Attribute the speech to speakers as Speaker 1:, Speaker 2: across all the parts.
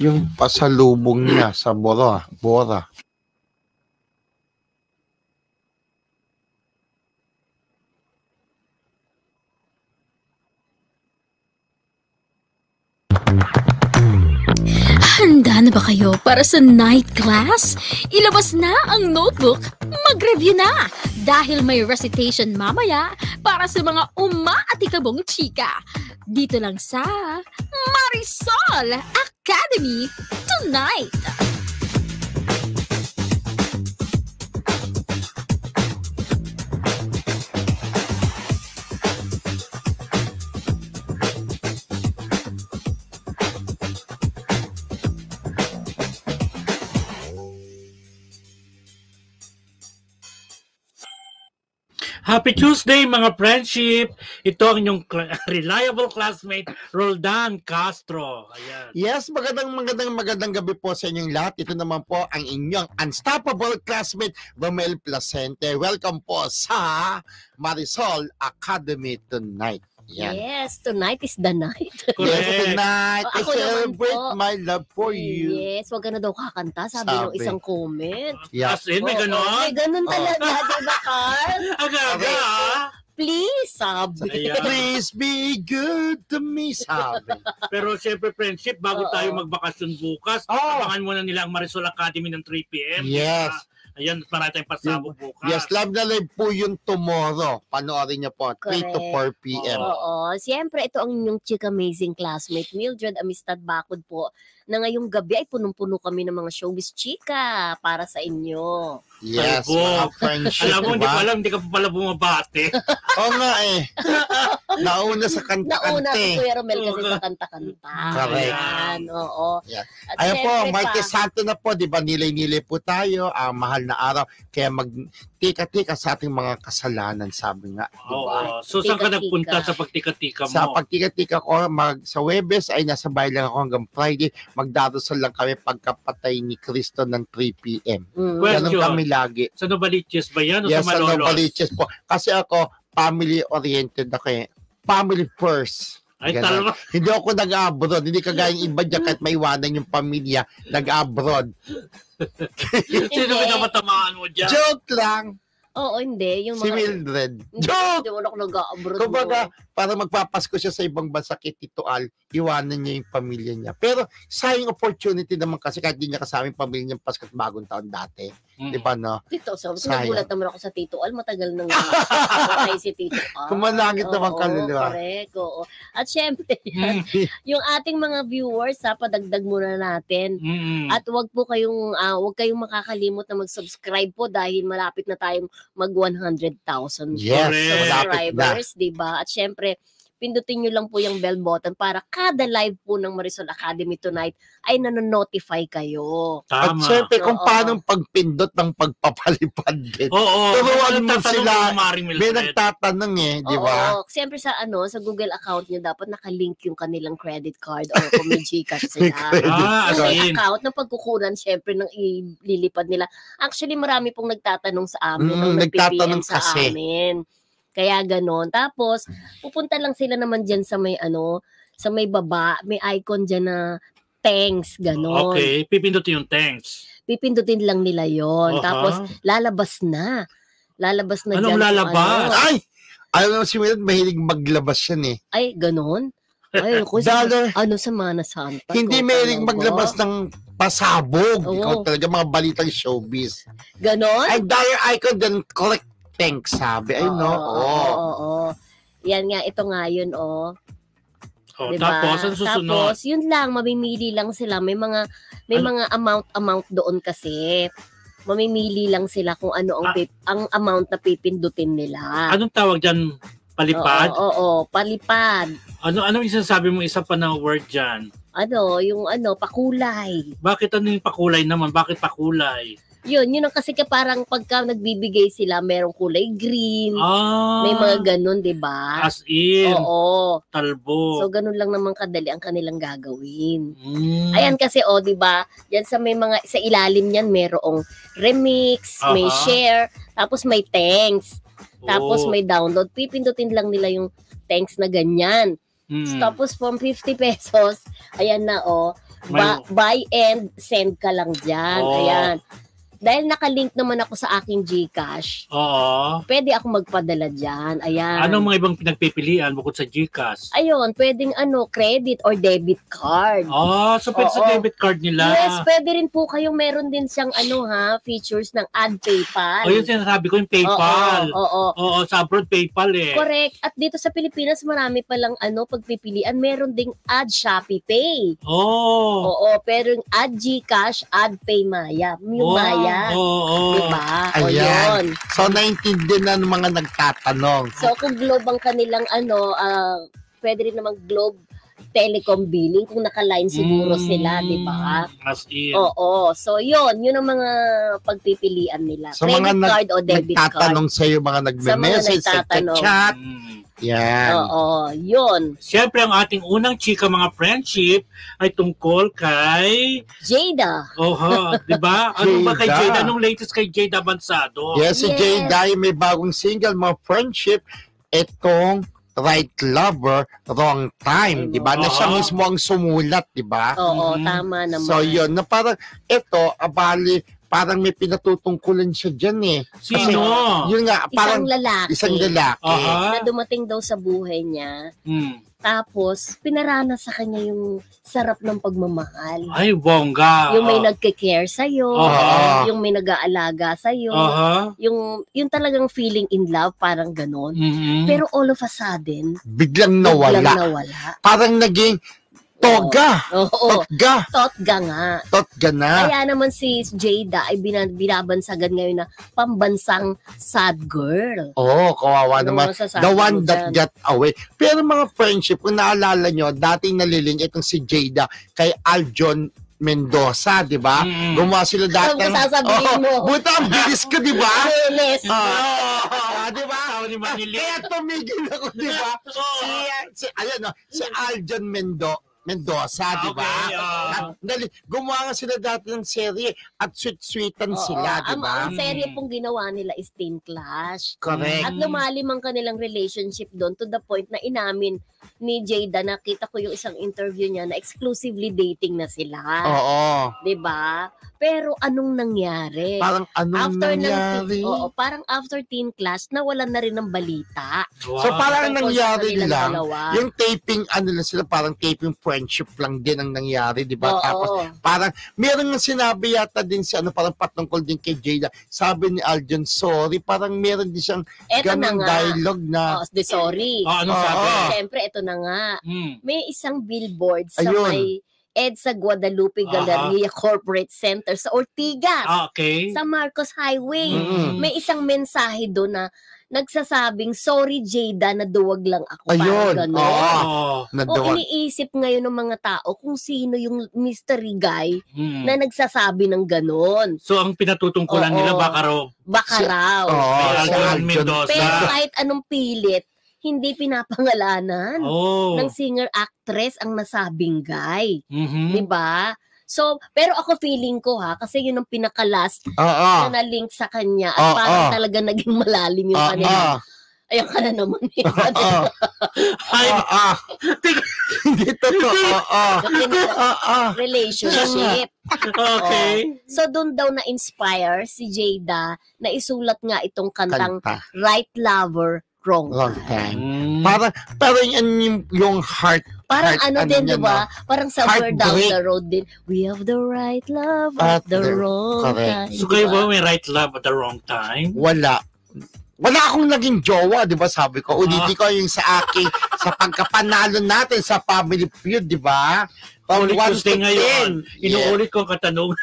Speaker 1: Yung pasalubong niya sa Bora.
Speaker 2: Handa na ba kayo para sa night class? Ilabas na ang notebook, mag-review na! Dahil may recitation mamaya para sa mga umaatikabong chika. Dito lang sa Marisol Academy Tonight!
Speaker 3: Happy Tuesday mga friendship! Ito ang inyong reliable classmate, Roldan Castro. Ayan.
Speaker 1: Yes, magandang gabi po sa inyong lahat. Ito naman po ang inyong unstoppable classmate, Romel Placente. Welcome po sa Marisol Academy Tonight. Yan.
Speaker 4: Yes, tonight is the night.
Speaker 1: Yes, tonight I
Speaker 4: Ako
Speaker 1: celebrate
Speaker 4: naman po.
Speaker 1: my love for you.
Speaker 4: Yes, wag ka na daw kakanta, sabi ng isang comment.
Speaker 1: Yeah.
Speaker 3: As in, may
Speaker 4: Oo,
Speaker 3: ganon?
Speaker 4: may ganun talaga, diba, Carl?
Speaker 3: Aga-aga,
Speaker 4: Please, sabi.
Speaker 3: Ayan.
Speaker 1: Please be good to me, sabi.
Speaker 3: Pero syempre, friendship, bago
Speaker 4: Oo.
Speaker 3: tayo magbakasyon bukas, abangan muna nila ang Marisol Academy ng 3 p.m.
Speaker 1: Yes.
Speaker 3: Ayan, marami tayong pasabog bukas.
Speaker 1: Yes, love na live po yung tomorrow. Panoorin niyo po, 3 to 4 p.m.
Speaker 4: Oo, siyempre ito ang inyong chick amazing classmate, Mildred Amistad Bakod po, na ngayong gabi ay punong-puno kami ng mga showbiz chika para sa inyo.
Speaker 1: Yes,
Speaker 3: Talbo.
Speaker 1: mga friendship.
Speaker 3: Alam mo,
Speaker 1: diba?
Speaker 3: hindi ka pa pala bumabate.
Speaker 1: Oo nga eh. Nauna sa
Speaker 4: Nauna
Speaker 1: kanta-kanta
Speaker 4: si
Speaker 1: eh.
Speaker 4: Kuya Romel kasi sa kanta-kanta.
Speaker 1: Correct.
Speaker 4: Ayan, oo.
Speaker 1: Yeah.
Speaker 4: At
Speaker 1: Ayun po,
Speaker 4: syempre
Speaker 1: Martes
Speaker 4: pa,
Speaker 1: Santo na po, di ba? Nilay-nilay po tayo, ang mahal na araw. Kaya magtika-tika sa ating mga kasalanan, sabi nga. Di ba?
Speaker 3: Oo. So, saan ka
Speaker 4: Tika-tika.
Speaker 3: nagpunta sa pagtika-tika mo?
Speaker 1: Sa pagtika-tika ko, sa Webes ay nasa bahay lang ako hanggang Friday. Magdarasal lang kami pagkapatay ni Cristo ng 3 p.m.
Speaker 3: Question.
Speaker 1: Ganun kami lagi.
Speaker 3: Sa Novaliches ba yan o
Speaker 1: Yes,
Speaker 3: sa
Speaker 1: sa
Speaker 3: Malolos?
Speaker 1: Novaliches po. Kasi ako, family-oriented ako eh. Family first.
Speaker 3: Ay,
Speaker 1: Ganun.
Speaker 3: talaga.
Speaker 1: Hindi ako nag-abroad. Hindi kagaya yung iba dyan kahit may iwanan yung pamilya, nag-abroad.
Speaker 3: Sino pinapatamaan mo dyan?
Speaker 1: Joke lang.
Speaker 4: Oo, hindi. Yung
Speaker 1: Si
Speaker 4: mga,
Speaker 1: Mildred.
Speaker 4: Hindi,
Speaker 1: Joke!
Speaker 4: hindi mo ako nag-abroad.
Speaker 1: Kumbaga, para magpapasko siya sa ibang bansa kay Tito Al, iwanan niya yung pamilya niya. Pero sayang opportunity naman kasi kahit di niya kasama yung pamilya niya Pasko at Bagong Taon dati. Di ba, no?
Speaker 4: Tito, so,
Speaker 1: Sayang.
Speaker 4: nagulat naman ako sa Tito Al. Matagal nang nakakay si Tito Al.
Speaker 1: Kumalangit naman
Speaker 4: Oo,
Speaker 1: kaluluwa.
Speaker 4: Correct, oo. At syempre, yung ating mga viewers, padagdag muna natin. At wag kayong makakalimot na mag-subscribe po dahil malapit na tayong mag 100,000
Speaker 1: Yes,
Speaker 3: Correct.
Speaker 1: malapit na.
Speaker 4: subscribers, di ba? At syempre, pindutin nyo lang po yung bell button para kada live po ng Marisol Academy Tonight ay nanonotify kayo.
Speaker 1: At
Speaker 3: Tama.
Speaker 1: syempre, kung
Speaker 4: Oo.
Speaker 1: paano pagpindot ng pagpapalipad din.
Speaker 3: Oo.
Speaker 1: Turuan mo
Speaker 3: Nagtatanong
Speaker 1: sila.
Speaker 3: ng Maring
Speaker 1: May
Speaker 3: Mildred.
Speaker 1: nagtatanong eh, di ba?
Speaker 4: Oo, siyempre sa Google account nyo dapat nakalink yung kanilang credit card or kung may Gcash sila.
Speaker 3: Ah,
Speaker 4: Yung may
Speaker 3: asin.
Speaker 4: account na pagkukunan syempre nang ililipad nila. Actually, marami pong nagtatanong sa amin, ang
Speaker 1: nagtatanong
Speaker 4: nag-PPM sa
Speaker 1: kasi.
Speaker 4: amin. Kaya ganon. Tapos, pupunta lang sila naman dyan sa may sa may baba, may icon dyan na thanks, ganon.
Speaker 3: Okay, pipindutin yung thanks.
Speaker 4: Pipindutin lang nila yon.
Speaker 3: Aha.
Speaker 4: Tapos, lalabas na. Lalabas na
Speaker 3: Anong
Speaker 4: dyan. kung
Speaker 3: lalabas?
Speaker 4: ano.
Speaker 1: Ay! Alam mo si Mildred, mahilig maglabas yan eh.
Speaker 4: Ay, ganon? Ay, ako
Speaker 1: Dollar.
Speaker 4: Semana Santa.
Speaker 1: Hindi
Speaker 4: ko
Speaker 1: mahilig
Speaker 4: talaga.
Speaker 1: maglabas ng pasabog.
Speaker 4: Oo.
Speaker 1: Ikaw talaga mga balitang showbiz.
Speaker 4: Ganon?
Speaker 1: Ay, dollar icon then collect thanks, sabi. Ay, no?
Speaker 4: Oo. Yan nga, ito nga yun,
Speaker 3: Oh,
Speaker 4: diba?
Speaker 3: tapos, ang susunod?
Speaker 4: Tapos, yun lang, mamimili lang sila. May mga amount doon kasi. Mamimili lang sila kung ano ang amount na pipindutin nila.
Speaker 3: Anong tawag dyan? Palipad?
Speaker 4: Oo, palipad.
Speaker 3: Anong isasabi mo isa pa na word dyan?
Speaker 4: Pakulay.
Speaker 3: Bakit ano yung pakulay naman? Bakit pakulay?
Speaker 4: Yun ang kasi parang pagka nagbibigay sila, merong kulay green,
Speaker 3: Ah,
Speaker 4: may mga ganun, di ba?
Speaker 3: as in,
Speaker 4: Oo.
Speaker 3: talbo.
Speaker 4: So, ganun lang naman kadali ang kanilang gagawin.
Speaker 3: Mm.
Speaker 4: Ayan kasi, di ba? Yan sa may mga, sa ilalim niyan, merong remix, may
Speaker 3: Aha.
Speaker 4: share, tapos may thanks, tapos
Speaker 3: Oh.
Speaker 4: may download. Pipindutin lang nila yung thanks na ganyan.
Speaker 3: Mm.
Speaker 4: Tapos from 50 pesos, ayan na, Buy and send ka lang dyan. Ayan. Dahil nakalink naman ako sa aking GCash, pwede ako magpadala dyan. Ayan.
Speaker 3: Anong mga ibang pinagpipilian bukod sa GCash?
Speaker 4: Ayun, pwedeng credit or debit card.
Speaker 3: So pwede sa debit card nila.
Speaker 4: Yes, pwede rin po kayong meron din siyang features ng add PayPal.
Speaker 3: Yung sinasabi ko yung PayPal.
Speaker 4: Oo.
Speaker 3: Sa abroad PayPal eh.
Speaker 4: Correct. At dito sa Pilipinas, marami palang pagpipilian. Meron ding add Shopee Pay. Oo, pero yung add GCash, add PayMaya. Yung Maya. Diba?
Speaker 1: Ayan. So, naintindihan na ng mga nagtatanong.
Speaker 4: So, kung Globe ang kanilang pwede rin namang Globe Telecom billing kung naka-line siguro sila, di ba?
Speaker 3: As in.
Speaker 4: Oo. So, yun ang mga pagpipilian nila.
Speaker 1: So,
Speaker 4: credit
Speaker 1: mga
Speaker 4: card o debit card.
Speaker 1: nagtatanong sa'yo, mga nagme-message sa chat. Yan.
Speaker 4: Oo, yun.
Speaker 3: Siyempre, ang ating unang chika mga friendship ay tungkol kay
Speaker 4: Jada.
Speaker 3: di ba? Ano ba kay Jada? Anong latest kay Jada Bansado?
Speaker 1: Yes, si Jada may bagong single, mga friendship. Itong Right Lover, Wrong Time. Di ba? Na siya mismo ang sumulat, di ba?
Speaker 4: Oo, tama naman.
Speaker 1: So, yun. Na parang, parang may pinatutungkulan siya dyan eh.
Speaker 3: Sino?
Speaker 1: Kasi, yun nga, parang
Speaker 4: isang lalaki.
Speaker 1: Na
Speaker 4: dumating daw sa buhay niya. Tapos, pinarana sa kanya yung sarap ng pagmamahal.
Speaker 3: Ay, bongga.
Speaker 4: Yung may nagke-care sa'yo, yung may nag-aalaga sa'yo, yung talagang feeling in love, parang ganon. Pero all of a sudden,
Speaker 1: biglang nawala. Parang naging Totga nga.
Speaker 4: Kaya naman si Jada ay binabansagan ngayon na pambansang sad girl.
Speaker 1: Kawawa naman. The one that got away. Pero mga friendship, kung naalala nyo, dating naliling itong si Jada kay Aljon Mendoza, di ba? Gumawa sila dati.
Speaker 4: Ano sasabihin mo?
Speaker 1: Buta ang bilis ko, di ba?
Speaker 4: Yes.
Speaker 1: Di ba? Kaya tumigil ako, di ba? Si Aljon Mendoza, di ba? Gumawa nga sila dati ng serye at sweet-sweetan sila, di ba?
Speaker 4: Ang serye pong ginawa nila is Teen Clash.
Speaker 1: Correct.
Speaker 4: At lumalim ang kanilang relationship doon to the point na inamin ni Jada, nakita ko yung isang interview niya na exclusively dating na sila. Di ba? Pero anong nangyari?
Speaker 1: Parang nangyari?
Speaker 4: Parang after Teen Clash, nawalan na rin ng balita.
Speaker 1: So parang nangyari lang, yung taping, sila parang taping friendship lang din ang nangyari, di ba? Tapos parang, meron nga sinabi yata din si parang patungkol din kay Jada. Sabi ni Aljon, sorry, parang meron din siyang ganang dialogue na.
Speaker 4: Sorry.
Speaker 3: Anong sabi?
Speaker 4: Siyempre, ito na nga. May isang billboard sa may EDSA Guadalupe Galleria Corporate Center sa Ortigas. Sa Marcos Highway. May isang mensahe doon na nagsasabing, sorry Jada, naduwag lang ako. Parang gano'n. Iniisip ngayon ng mga tao kung sino yung mystery guy na nagsasabi ng gano'n.
Speaker 3: So, ang pinatutungkulan nila baka raw. Pero
Speaker 4: kahit anong pilit, hindi pinapangalanan ng singer-actress ang nasabing guy. Diba? So, pero ako feeling ko kasi yun ang pinaka-last na link sa kanya at parang talaga naging malalim yung kanila. Ayun ka na naman.
Speaker 1: Hindi totoo.
Speaker 4: Relationship.
Speaker 3: Okay.
Speaker 4: So, doon daw na-inspire si Jada na isulat nga itong kantang Right Lover, Wrong Time.
Speaker 1: Parang yung heart.
Speaker 4: Parang din, diba? Parang somewhere down the road din. We have the right love at the wrong time.
Speaker 3: So kayo ba may right love at the wrong time?
Speaker 1: Wala akong naging jowa, di ba? Sabi ko, ulitin ko yung sa aking, sa pagkapanalo natin sa Family Feud, di ba?
Speaker 3: Ulit Tuesday ngayon. Inuulit ko katanungan.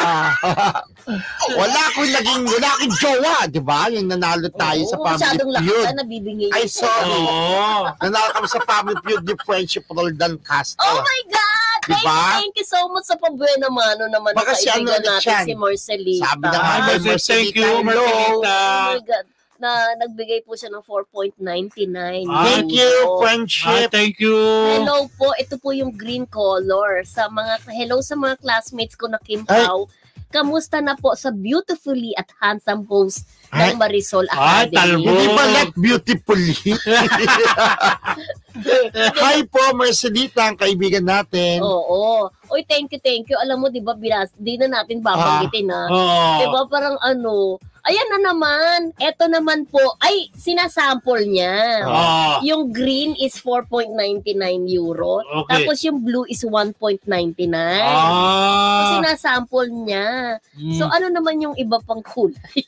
Speaker 1: Wala akong jowa, di ba? Yung nanalo tayo sa Family Feud. Ay, sorry. Nanalo kami sa Family Feud ni Friendship Roldan Castro.
Speaker 4: Oh my God!
Speaker 1: Diba?
Speaker 4: Thank you so much sa pabuena mano naman ng kaibigan natin si Marcelita.
Speaker 1: Sabi na Marcelita.
Speaker 3: Thank you, Marcelita.
Speaker 4: Oh my God. Na nagbigay po siya ng 4.99.
Speaker 1: Thank you, friendship.
Speaker 3: Thank you.
Speaker 4: Hello po, ito po yung green color. Hello sa mga classmates ko na Kim Pao. Kamusta na po sa beautifully at handsome post ng Marisol Academy?
Speaker 1: Hindi ba not beautifully? Hi po, Marcelita, ang kaibigan natin.
Speaker 4: Oo. Uy, thank you. Alam mo, di ba, di na natin babanggitin, ha? Di ba, parang ayan na naman. Eto naman po, ay, sinasample niya. Yung green is 4.99 euro.
Speaker 3: Okay.
Speaker 4: Tapos yung blue is 1.99. Sinasample niya. So, ano naman yung iba pang kulay?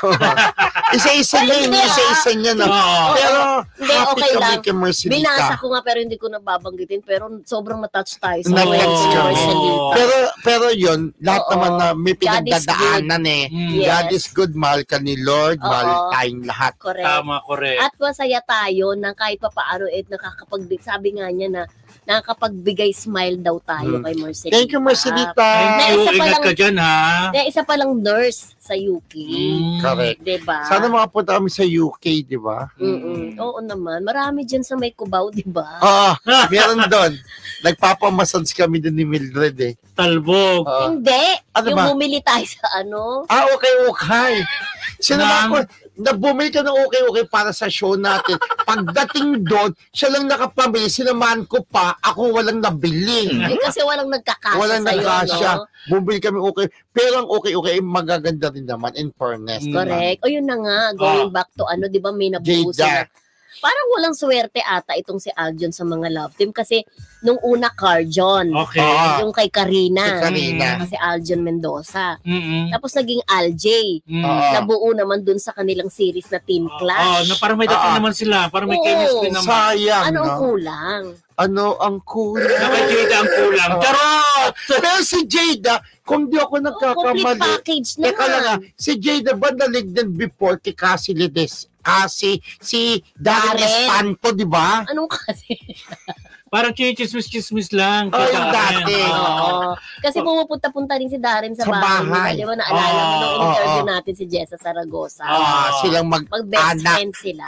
Speaker 1: Isa-isa niya, no? Pero,
Speaker 4: Hindi,
Speaker 1: happy
Speaker 4: okay
Speaker 1: kami
Speaker 4: lang.
Speaker 1: kay Marcelita.
Speaker 4: Binasa ko nga pero hindi ko nababanggitin. Pero sobrang matouch tayo sa
Speaker 1: Na-touch
Speaker 4: kwento ni
Speaker 1: ka.
Speaker 4: Marcelita.
Speaker 1: Pero yun, lahat naman na may
Speaker 4: God is
Speaker 1: pinagdadaanan eh.
Speaker 4: Yes.
Speaker 1: God is good, mahal ka ni Lord, mahal tayong lahat.
Speaker 4: Correct.
Speaker 3: Tama, correct.
Speaker 4: At masaya tayo na kahit papaano sabi nga niya na nakakapagbigay smile daw tayo kay Marcelita.
Speaker 1: Thank you, Marcelita.
Speaker 3: Thank you.
Speaker 4: isa pa
Speaker 3: Ingat
Speaker 4: lang-
Speaker 3: ka dyan, ha?
Speaker 4: Isa palang nurse sa UK.
Speaker 1: Correct.
Speaker 4: Diba?
Speaker 1: Sana makapunta kami sa UK, di ba?
Speaker 4: Oo naman. Marami dyan sa may Cubao, diba?
Speaker 1: Meron doon. Nagpapamassage kami doon ni Mildred eh.
Speaker 3: Talbog.
Speaker 4: Hindi.
Speaker 1: Ano
Speaker 4: yung
Speaker 1: ba?
Speaker 4: bumili tayo sa ano.
Speaker 1: Okay. Sinabi ko, bumili ka ng okay para sa show natin. Pagdating doon, siya lang nakapamili. Sinamahan ko pa, ako walang nabili.
Speaker 4: Kasi walang nagkakasya
Speaker 1: Walang
Speaker 4: sa'yo,
Speaker 1: nagkasya.
Speaker 4: no?
Speaker 1: Bumili kami okay. Pero ang okay, magaganda rin naman in fairness.
Speaker 4: Correct. O yun na nga, going back to di ba may nabuhusan
Speaker 1: Jada.
Speaker 4: na. Parang walang swerte ata itong si Aljon sa mga love team kasi nung una Carjon,
Speaker 3: Okay.
Speaker 4: yung kay Karina,
Speaker 1: Si Karina.
Speaker 4: kasi Aljon Mendoza.
Speaker 3: Mm-mm.
Speaker 4: Tapos naging Alj, nabuo naman dun sa kanilang series na Team Clash.
Speaker 3: Na parang may dating naman sila. Parang may
Speaker 4: Oo.
Speaker 3: chemistry naman.
Speaker 1: Sayang,
Speaker 4: Ano ang
Speaker 1: no?
Speaker 4: kulang?
Speaker 1: Ano ang kulang?
Speaker 3: Na kay Jada ang kulang. Charot!
Speaker 1: Pero si Jada, kung di ako
Speaker 4: Complete
Speaker 1: nagkakamali,
Speaker 4: package na
Speaker 1: teka lang
Speaker 4: nga.
Speaker 1: si Jada ba naligdan before kay Cassie Lides? Si Darren
Speaker 4: Darren.
Speaker 1: Espanto, di ba?
Speaker 4: Anong kasi?
Speaker 3: Parang chismis lang.
Speaker 1: Yung dati.
Speaker 4: Oo. Kasi pumupunta-punta rin si Darren sa
Speaker 1: Sa
Speaker 4: bahay.
Speaker 1: bahay.
Speaker 4: Di ba? Naalala mo nung
Speaker 1: Oo.
Speaker 4: interview natin si Jessa Zaragoza.
Speaker 1: Silang
Speaker 4: Mag-best
Speaker 1: mag-anak.
Speaker 4: friend sila.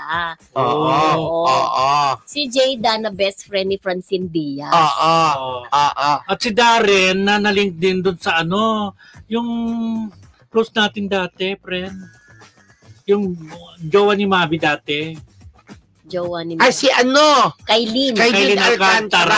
Speaker 1: Oo.
Speaker 4: Si Jada na best friend ni Francine Diaz.
Speaker 1: Oo.
Speaker 3: At si Darren na nalink din doon sa yung close natin dati, friend. Yung jowa ni Mavi dati.
Speaker 4: Jowa ni
Speaker 1: Ay, si
Speaker 4: Kailin.
Speaker 1: Kailin Alcantara.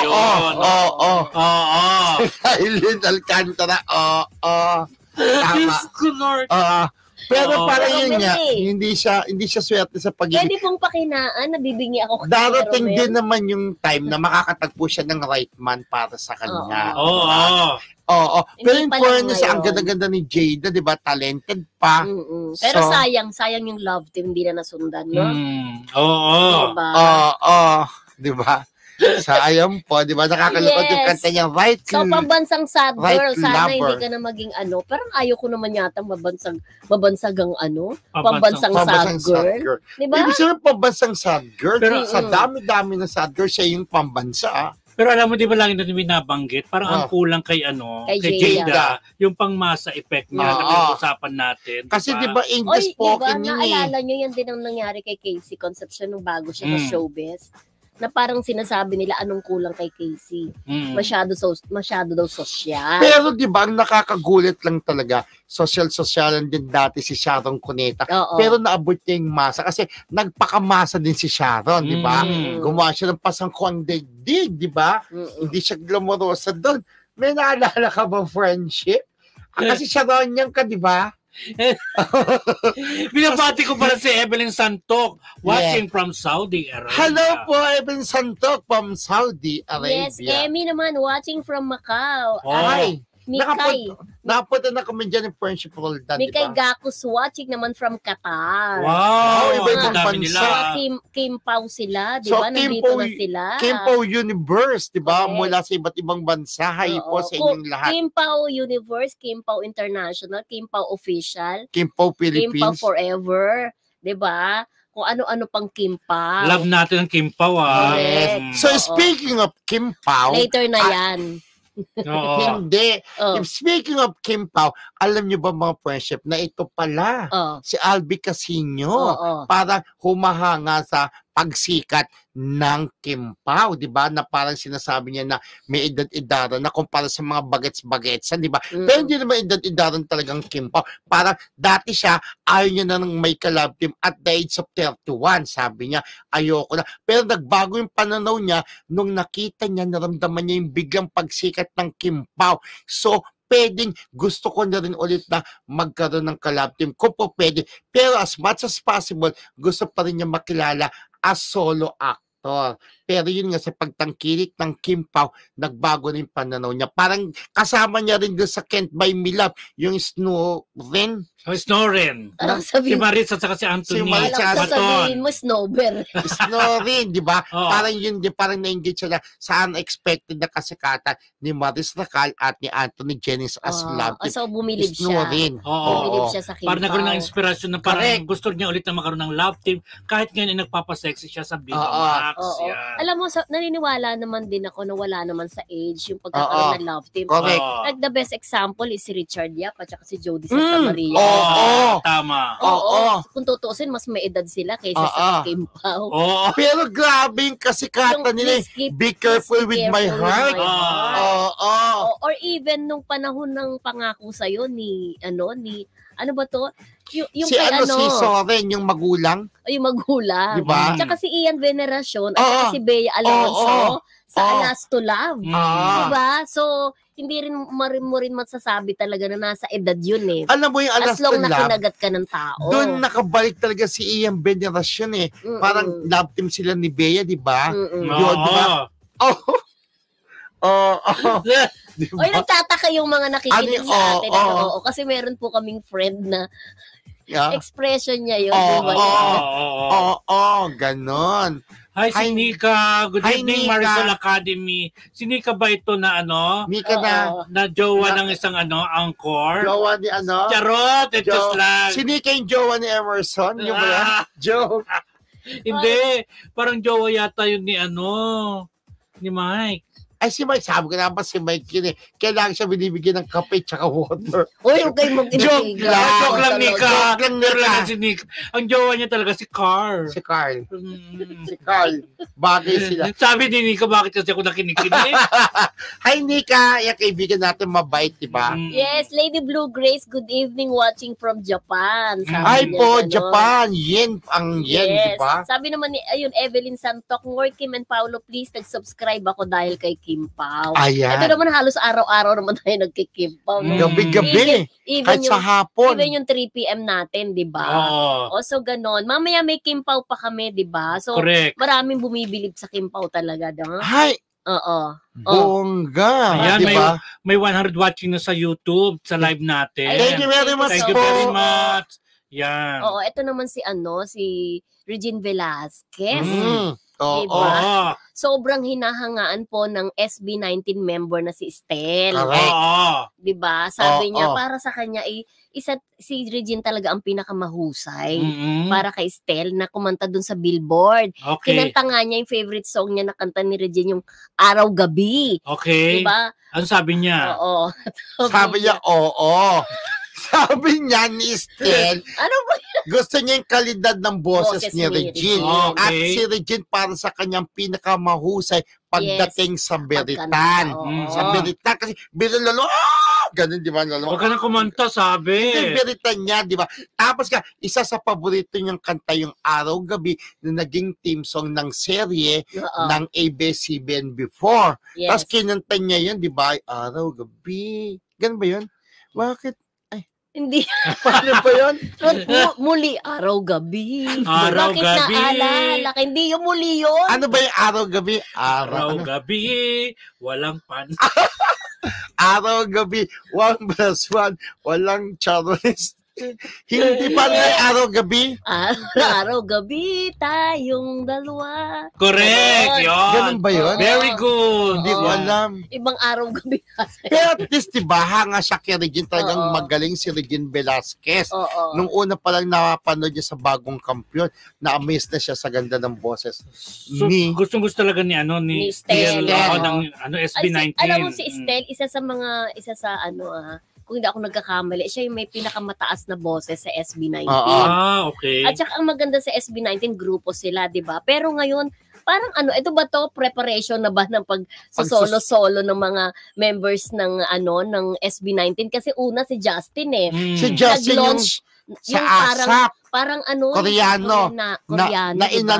Speaker 1: Oo.
Speaker 3: Oo.
Speaker 1: Kailin Alcantara. Oo. Tama.
Speaker 3: Diyos ko, Lord.
Speaker 1: Pero
Speaker 3: Oo.
Speaker 1: parang
Speaker 4: Pero
Speaker 1: yun nga,
Speaker 4: Romel
Speaker 1: hindi siya swerte sa
Speaker 4: Pwede
Speaker 1: pagiging.
Speaker 4: pong pakinaan, nabibingi ako kay
Speaker 1: Darating
Speaker 4: Romel.
Speaker 1: din naman yung time na makakatagpo siya ng right man para sa kanya. Oo. Pero
Speaker 4: Hindi
Speaker 1: in
Speaker 4: pa lang
Speaker 1: fairness, ang
Speaker 4: ngayon.
Speaker 1: ganda-ganda ni Jada, di ba? Talented pa.
Speaker 4: Pero
Speaker 1: So,
Speaker 4: sayang yung love team, hindi na nasundan, no?
Speaker 3: Oo.
Speaker 4: Diba?
Speaker 1: Di ba? Sayang po, di ba? Nakakalungkot yung
Speaker 4: Yes.
Speaker 1: kanta niya, right?
Speaker 4: So, pambansang sad
Speaker 1: Right
Speaker 4: girl, sana
Speaker 1: lover.
Speaker 4: hindi ka na maging Parang ayaw ko naman yata mabansagang
Speaker 3: Pambansang
Speaker 4: sad girl. Diba?
Speaker 1: Ibig sabihin, pambansang sad girl.
Speaker 3: Pero,
Speaker 1: sa dami-dami ng sad girl, siya yung pambansa.
Speaker 3: Pero alam mo, di ba lagi natin binabanggit? Parang ang kulang kay
Speaker 4: Kay
Speaker 3: Jada, yung pangmasa effect niya na pinag-usapan natin.
Speaker 1: Kasi di ba
Speaker 4: Oy,
Speaker 1: English
Speaker 4: diba,
Speaker 1: spoken yun eh.
Speaker 4: naalala nyo yan din ang nangyari kay Casey Concepcion nung bago siya sa
Speaker 3: Mm.
Speaker 4: showbiz? Na parang sinasabi nila anong kulang kay Casey. Masyado daw sosyal.
Speaker 1: Pero di ba, ang nakakagulit lang talaga, social-socialan din dati si Sharon Cuneta.
Speaker 4: Oo.
Speaker 1: Pero naabot niya yung masa kasi nagpakamasa din si Sharon, di ba?
Speaker 3: Mm.
Speaker 1: Gumawa siya ng pasangkuang daigdig, di ba? Hindi siya glamorosa doon. May naalala ka ba friendship? Kasi Sharon yan ka, di ba?
Speaker 3: Binabati ko pala si Evelyn Santok, watching from Saudi Arabia.
Speaker 1: Hello po, Evan Santok from Saudi Arabia.
Speaker 4: Yes, Emmy naman watching from Macau.
Speaker 1: Ay,
Speaker 4: Mikay.
Speaker 1: nakapunta na kami dyan ng Friendship Roldan, di
Speaker 4: Mikay
Speaker 1: ba?
Speaker 4: Gakus watching naman from Qatar.
Speaker 3: Wow,
Speaker 1: iba-ibang
Speaker 3: ang dami
Speaker 1: bansa.
Speaker 3: nila.
Speaker 4: Kim Pao sila, di
Speaker 1: So,
Speaker 4: ba?
Speaker 1: Kim
Speaker 4: Nandito
Speaker 1: Pao-
Speaker 4: na sila.
Speaker 1: Kimpo Universe, di ba?
Speaker 4: Correct.
Speaker 1: Mula sa iba't ibang bansa. Hi
Speaker 4: Oo.
Speaker 1: po sa inyong lahat.
Speaker 4: Kim Pao Universe, Kim Pao International, Kim Pao Official,
Speaker 1: Kimpo
Speaker 4: Kim Pao
Speaker 1: Philippines.
Speaker 4: Forever, di ba? Kung ano-ano pang Kim Pao.
Speaker 3: Love natin ang Kim Pao,
Speaker 4: Correct.
Speaker 1: So, speaking of Kim Pao,
Speaker 4: Later na yan.
Speaker 3: Oo.
Speaker 1: hindi.
Speaker 4: Oh.
Speaker 1: If speaking of Kim Pao, alam niyo ba mga friendship na ito pala,
Speaker 4: Oh.
Speaker 1: si Albi Casino,
Speaker 4: Oo.
Speaker 1: parang humahanga sa pagsikat ng Kim Pao, di ba? Na parang sinasabi niya na may edad-edaran na kumpara sa mga bagets-bagetsan, di ba? Pero hindi naman edad-edaran talagang Kim Pao. Parang dati siya, ayaw niya na ng may collab team at the age of 31. Sabi niya, ayoko na. Pero nagbago yung pananaw niya nung nakita niya, naramdaman niya yung biglang pagsikat ng Kim Pao. So, pwedeng gusto ko na rin ulit na magkaroon ng collab team kung po pwede. Pero as much as possible, gusto pa rin niya makilala as solo actor. Pero yun nga, sa pagtangkilik ng Kim Pao, nagbago rin pananaw niya. Parang kasama niya rin doon sa Can't Buy Me Love, yung Snowren.
Speaker 3: Snowren. Si Maritza at si Anthony.
Speaker 1: Si Maritza
Speaker 4: Alam ko sabihin mo, Snowber.
Speaker 1: Snowren, di ba?
Speaker 3: Oo.
Speaker 1: Parang yun, parang na-engage sila sa unexpected na kasikatan ni Maris Racal at ni Anthony Jennings as love team.
Speaker 4: So, bumilib siya.
Speaker 1: Snowren.
Speaker 4: Bumilib siya sa Kim
Speaker 3: Parang nagkaroon ng
Speaker 4: Pao.
Speaker 3: inspirasyon na parang gusto niya ulit na magkaroon ng love team kahit ngayon ay nagpapasexy siya sa Big Max.
Speaker 4: Oo.
Speaker 3: Yan.
Speaker 4: Alam mo, naniniwala naman din ako na wala naman sa age yung pagkakaroon ng love team.
Speaker 1: Correct.
Speaker 4: Like the best example is si Richard Yap at saka si Jody Santa Maria.
Speaker 1: Oo.
Speaker 3: Tama.
Speaker 1: Oo.
Speaker 4: Kung tutuusin, mas may edad sila kaysa
Speaker 1: Oo.
Speaker 4: sa Kim Pao.
Speaker 3: Oo.
Speaker 1: Pero grabe yung kasikatan nila. Be careful with my heart. Oo.
Speaker 4: Or even nung panahon ng pangako sa'yo ni ano ba to? Yung
Speaker 1: Si
Speaker 4: kay
Speaker 1: si Soren, yung magulang.
Speaker 4: yung magulang.
Speaker 1: Diba?
Speaker 4: Tsaka si Ian Veneracion at saka si Bea Alonso sa Alas to Love. Diba? So, hindi rin mo rin masasabi talaga na nasa edad yun eh.
Speaker 1: Alam mo yung Alas
Speaker 4: As long
Speaker 1: to
Speaker 4: na
Speaker 1: Love,
Speaker 4: kinagat ka ng tao.
Speaker 1: doon nakabalik talaga si Ian Veneracion eh. Parang love team sila ni Bea, di ba? Yun, di ba? Diba?
Speaker 4: Oy, nagtataka yung mga nakikinig sa atin.
Speaker 1: Oo.
Speaker 4: Kasi meron po kaming friend na
Speaker 1: Yeah.
Speaker 4: expression niya yun.
Speaker 1: Oo.
Speaker 4: Diba?
Speaker 1: Ganon.
Speaker 3: Hi, si Nika. Good
Speaker 1: Hi,
Speaker 3: evening,
Speaker 1: Nika.
Speaker 3: Marisol Academy. Si Nika ba ito na
Speaker 1: Mika na.
Speaker 3: na jowa ng isang angkor?
Speaker 1: Jowa ni ano?
Speaker 3: Charot! Ito lang.
Speaker 1: Si Nika yung jowa ni Emerson. Yung ba yan? Joke.
Speaker 3: Hindi. Parang jowa yata yun ni ni Mike.
Speaker 1: Ay, si Mike, sabi ko naman si Mike yun eh. Kailangan siya binibigyan ng kape tsaka water.
Speaker 4: Uy, huwag kayo mag-inigigan.
Speaker 3: Joke lang, Nika.
Speaker 1: Joke lang,
Speaker 3: Pero
Speaker 1: Nika.
Speaker 3: lang si Nika. Ang jowa niya talaga si Carl.
Speaker 1: Si Carl. Si Carl. Bagay sila.
Speaker 3: Sabi ni Nika, bakit kasi ako nakinikinig?
Speaker 1: Hi, Nika. Yung kaibigan natin mabait, di ba?
Speaker 4: Yes, Lady Blue Grace, good evening watching from Japan. Sabi
Speaker 1: Ay
Speaker 4: niya,
Speaker 1: po,
Speaker 4: ganon.
Speaker 1: Japan. Yen, ang yen, di ba?
Speaker 4: Sabi naman ni, ayun, Evelyn Santok, Ngor, Kim and Paolo, please, nag-subscribe ako dahil kay Kim Pao.
Speaker 1: Ayan.
Speaker 4: Ito naman halos araw-araw naman tayo nagkikim Pao. No?
Speaker 1: Gabi-gabi.
Speaker 4: Even
Speaker 1: Kahit sa hapon.
Speaker 4: Even yung 3 p.m. natin, di ba?
Speaker 3: Oo.
Speaker 4: O so ganon. Mamaya may Kim Pao pa kami, di ba? So,
Speaker 3: Correct.
Speaker 4: maraming bumibilib sa Kim Pao talaga. No?
Speaker 1: Hi.
Speaker 4: Oo.
Speaker 1: Bongga.
Speaker 3: Ayan,
Speaker 1: di ba?
Speaker 3: may 100 watching na sa YouTube, sa live natin.
Speaker 1: Thank you very much
Speaker 3: Thank you
Speaker 1: po.
Speaker 3: very much. Yan.
Speaker 4: Oo, ito naman si si Regine Velasquez.
Speaker 1: Oo.
Speaker 4: Diba? Sobrang hinahangaan po ng SB19 member na si Estel.
Speaker 1: Correct.
Speaker 3: Oo.
Speaker 4: 'Di ba? Sabi niya
Speaker 1: Oo.
Speaker 4: para sa kanya si Regine talaga ang pinakamahusay
Speaker 3: Mm-mm.
Speaker 4: para kay Estel na kumanta dun sa Billboard.
Speaker 3: Okay.
Speaker 4: Kinanta nga niya yung favorite song niya na kanta ni Regine yung Araw Gabi.
Speaker 3: Okay.
Speaker 4: 'Di ba?
Speaker 3: Ano sabi niya?
Speaker 4: Oo.
Speaker 1: Sabi niya, oo. Sabi niya ni Estel,
Speaker 4: Ano ba?
Speaker 1: gusto niya yung kalidad ng boses ni Regine.
Speaker 3: Regine.
Speaker 1: At
Speaker 3: Okay.
Speaker 1: si Regine para sa kanyang pinakamahusay pagdating sa Beritan.
Speaker 4: Oo.
Speaker 1: Sa Beritan. Kasi Berilalo, ganun di ba?
Speaker 3: Huwag ka na kumanta, sabi.
Speaker 1: Yung Beritan niya, di ba? Tapos isa sa paborito niyang kanta yung Araw Gabi na naging theme song ng serye
Speaker 4: Oo.
Speaker 1: ng ABS-CBN before.
Speaker 4: Yes.
Speaker 1: Tapos kinanta niya yun, di ba? Araw Gabi. Ganun ba yun? Bakit?
Speaker 4: Hindi.
Speaker 1: Paano ba yun?
Speaker 4: Muli, araw gabi.
Speaker 3: Araw
Speaker 4: Bakit
Speaker 3: gabi.
Speaker 4: naalala? Hindi yung muli yun.
Speaker 1: Ano ba yung Araw Gabi?
Speaker 3: Araw gabi, walang pan.
Speaker 1: Araw Gabi, 1+1, walang Charles. Hindi pa rin Araw Gabi.
Speaker 4: Araw gabi, tayong dalawa.
Speaker 3: Correct, yun.
Speaker 1: Ganun ba yun?
Speaker 3: Very good.
Speaker 1: Hindi ko
Speaker 3: Yeah.
Speaker 1: alam.
Speaker 4: Ibang araw gabi kasi.
Speaker 1: Pero at least, diba, hanga siya kay Regine. Talagang
Speaker 4: Oo.
Speaker 1: magaling si Regine Velasquez.
Speaker 4: Oo.
Speaker 1: Nung una pa lang napanood niya sa Bagong Kampiyon, na-amaze na siya sa ganda ng boses.
Speaker 3: So,
Speaker 1: Ni-
Speaker 3: gustong-gusto talaga ni
Speaker 4: Estel.
Speaker 3: Estel,
Speaker 1: Oo.
Speaker 3: ng SB19.
Speaker 4: Alam mo si Estel, isa sa kung hindi ako nagkakamali, siya yung may pinakamataas na boses sa SB19.
Speaker 3: Okay.
Speaker 4: At saka ang maganda sa SB19, grupo sila, di ba? Pero ngayon, parang ito ba to preparation na ba ng solo-solo ng mga members ng ng SB19? Kasi una si Justin
Speaker 1: Si Justin yung sa ASAP.
Speaker 4: Parang
Speaker 1: Koreano.
Speaker 4: Koreano,
Speaker 1: na
Speaker 4: diba?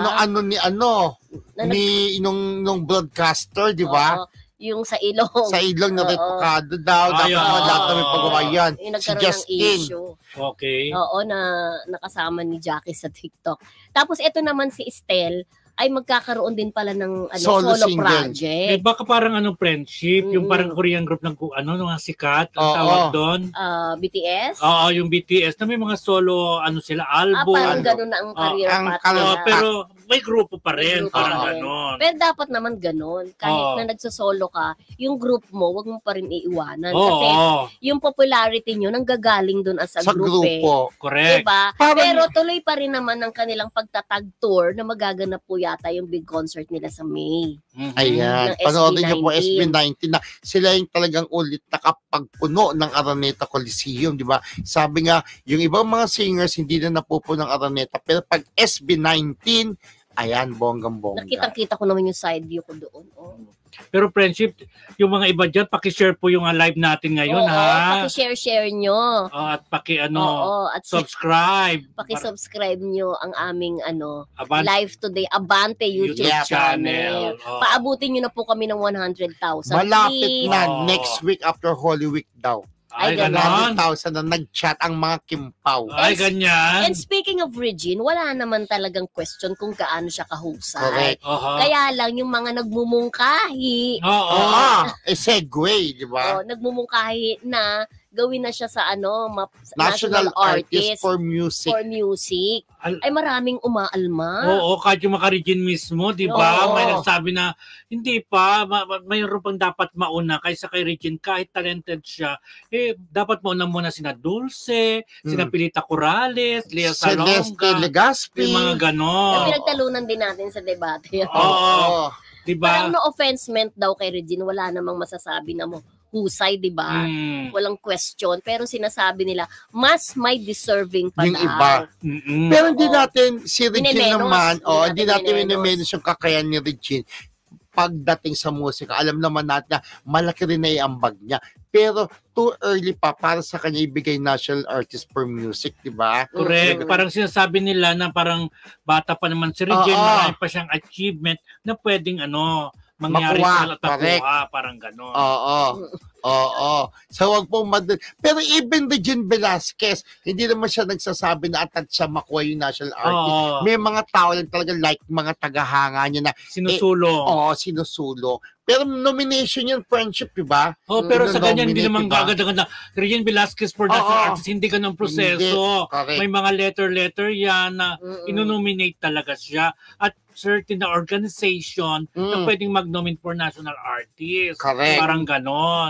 Speaker 1: Ni nung broadcaster, di ba?
Speaker 4: Yung sa ilong.
Speaker 1: Sa ilong na replicado daw. Dapat may pagawa yan. Si Justin.
Speaker 3: Okay.
Speaker 4: Oo, na nakasama ni Jackie sa TikTok. Tapos ito naman si Estelle, ay magkakaroon din pala ng solo project.
Speaker 3: Baka parang friendship, yung parang Korean group ng mga sikat, ang tawag doon.
Speaker 4: BTS?
Speaker 3: Oo, yung BTS na may mga solo sila album.
Speaker 4: Parang gano'n na ang career path.
Speaker 3: Pero may grupo pa rin, parang gano'n.
Speaker 4: Pero dapat naman gano'n. Kahit na nagsosolo ka, yung group mo, wag mo pa rin iiwanan. Kasi yung popularity nyo, nanggagaling doon as a
Speaker 1: sa
Speaker 4: group.
Speaker 1: grupo.
Speaker 3: Correct.
Speaker 4: Diba? Pero tuloy pa rin naman ang kanilang pagtatag tour na magaganap po yata yung big concert nila sa May.
Speaker 1: Ayan. Panoorin niyo po SB19 na sila yung talagang ulit nakapagpuno ng Araneta Coliseum, di ba? Sabi nga, yung ibang mga singers hindi na napupuno ng Araneta, pero pag SB19, ayan, bonggang-bongga.
Speaker 4: Nakita ko naman yung side view ko doon.
Speaker 3: Pero friendship, yung mga iba dyan, pakishare po yung live natin ngayon,
Speaker 4: Pakishare nyo.
Speaker 3: At subscribe.
Speaker 4: Pakisubscribe nyo ang aming live today, Abante YouTube channel. Paabutin nyo na po kami ng 100,000.
Speaker 1: Malapit na, next week after Holy Week daw.
Speaker 3: Ay, ganon.
Speaker 1: 100,000 na nag-chat ang mga Kimpaw.
Speaker 3: Ay, ganyan.
Speaker 4: And speaking of Regine, wala naman talagang question kung gaano siya kahusay.
Speaker 1: Correct.
Speaker 4: Kaya lang yung mga nagmumungkahi.
Speaker 1: Segue, di ba?
Speaker 4: Nagmumungkahi na gawin na siya sa
Speaker 1: National Artist for Music.
Speaker 4: Ay maraming umaalma.
Speaker 3: Oo, kahit yung maka-Regine mismo, di ba? May nagsabi na, hindi pa, mayroon pang dapat mauna kaysa kay Regine, kahit talented siya, dapat mauna muna sina Dulce, sina Pilita Corrales, Lea Salonga,
Speaker 1: Celeste Legaspi,
Speaker 3: yung mga ganon.
Speaker 4: Pinagtalunan din natin sa debate.
Speaker 3: Oo. Diba?
Speaker 4: Parang no offense meant daw kay Regine, wala namang masasabi na mo husay, di ba? Walang question. Pero sinasabi nila, mas may deserving pa
Speaker 1: yung iba. Pero hindi natin, si Regine naman, hindi natin minimenos yung kakayan ni Regine. Pagdating sa musika, alam naman natin na malaki rin na iambag niya. Pero too early pa para sa kanya ibigay National Artist for Music, di ba?
Speaker 3: Correct. Parang sinasabi nila na parang bata pa naman si Regine, marami pa siyang achievement na pwedeng mangyari sa takuha, parang gano'n.
Speaker 1: Oo. So wag pong pero even Regine Velasquez, hindi naman siya nagsasabi na atat siya makuha yung national artist. May mga tao lang talaga like mga tagahanga niya na
Speaker 3: sinusulong.
Speaker 1: Sinusulong. Pero nomination yung friendship, diba?
Speaker 3: Pero sa ganyan, hindi naman gaganda-ganda. Regine Velasquez for national artist, hindi ganun proseso. May mga letter yan na inonominate talaga siya. At certain na organization na pwedeng mag-nominate for national artist.
Speaker 1: Correct.
Speaker 3: Parang ganon.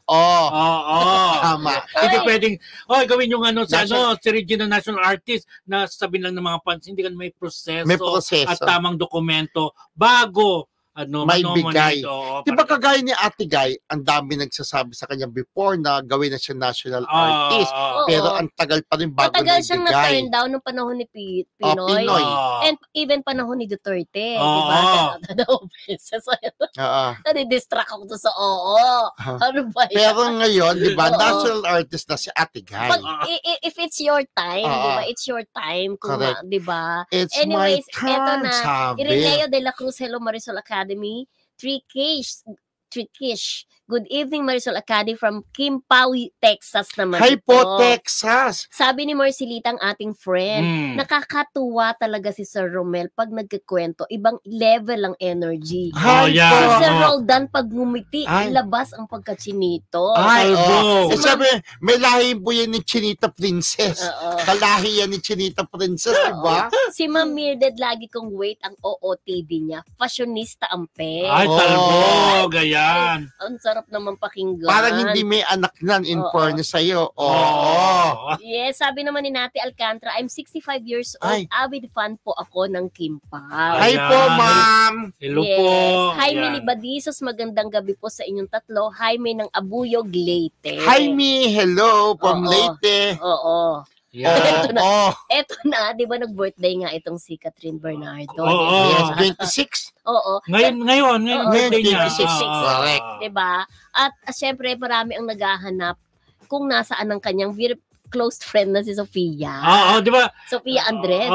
Speaker 1: Tama.
Speaker 3: Hindi pwedeng, gawin yung si Regine na national artist na sabihin lang ng mga fans, hindi ka may proseso. At tamang dokumento bago
Speaker 1: may bigay. Diba kagaya ni Ate Guy, ang dami nagsasabi sa kanya before na gawin na siya national artist. Pero ang tagal pa rin bago na ibigay.
Speaker 4: Matagal siyang na-turn down nung panahon ni Pinoy. And even panahon ni Duterte. Diba? Nadidistract ako to sa Ano ba yan?
Speaker 1: Pero ngayon, diba, national artist na si Ate Guy.
Speaker 4: If it's your time, diba? It's your time. Diba?
Speaker 1: It's
Speaker 4: anyways,
Speaker 1: my turn,
Speaker 4: eto na.
Speaker 1: sabi.
Speaker 4: Ireneo de la Cruz, hello Marisol Academy. Trikish. Good evening, Marisol Academy from Kimpaw, Texas naman.
Speaker 1: Hi po, Texas!
Speaker 4: Sabi ni Marcelita, ang ating friend, nakakatuwa talaga si Sir Romel pag nagkikwento. Ibang level ang energy.
Speaker 1: Hi po!
Speaker 4: Si Sir Roldan, pag ngumiti, labas ang pagkachinito.
Speaker 1: Sabi, may lahi po yan ni Chinita Princess. Kalahi yan ni Chinita Princess, diba?
Speaker 4: Si Ma'am Mirded, lagi kong wait ang OOTD niya. Fashionista ang pe.
Speaker 3: Ay, talbog, ayan.
Speaker 4: sarap naman pakinggan.
Speaker 1: Parang hindi may anak nan in fairness sa'yo. Oo.
Speaker 4: Yes, sabi naman ni Nati Alcantara, I'm 65 years old.
Speaker 1: Ay.
Speaker 4: Avid fan po ako ng Kim Pao.
Speaker 1: Hi po, ma'am.
Speaker 3: Hello po.
Speaker 4: Hi, Mini Badizos. Magandang gabi po sa inyong tatlo. Hi, May ng Abuyog, Leyte.
Speaker 1: Hi, me. Hello from Leyte.
Speaker 4: Oo.
Speaker 3: Yeah.
Speaker 4: Eto na, di ba nag-birthday nga itong si Catherine Bernardo?
Speaker 1: Yes, 26.
Speaker 4: Oo.
Speaker 3: Ngayon, birthday niya.
Speaker 1: 26. Correct.
Speaker 4: Diba? At syempre, marami ang naghahanap kung nasaan ang kanyang very close friend na si Sofia.
Speaker 3: Oo, di ba?
Speaker 4: Sofia Andres.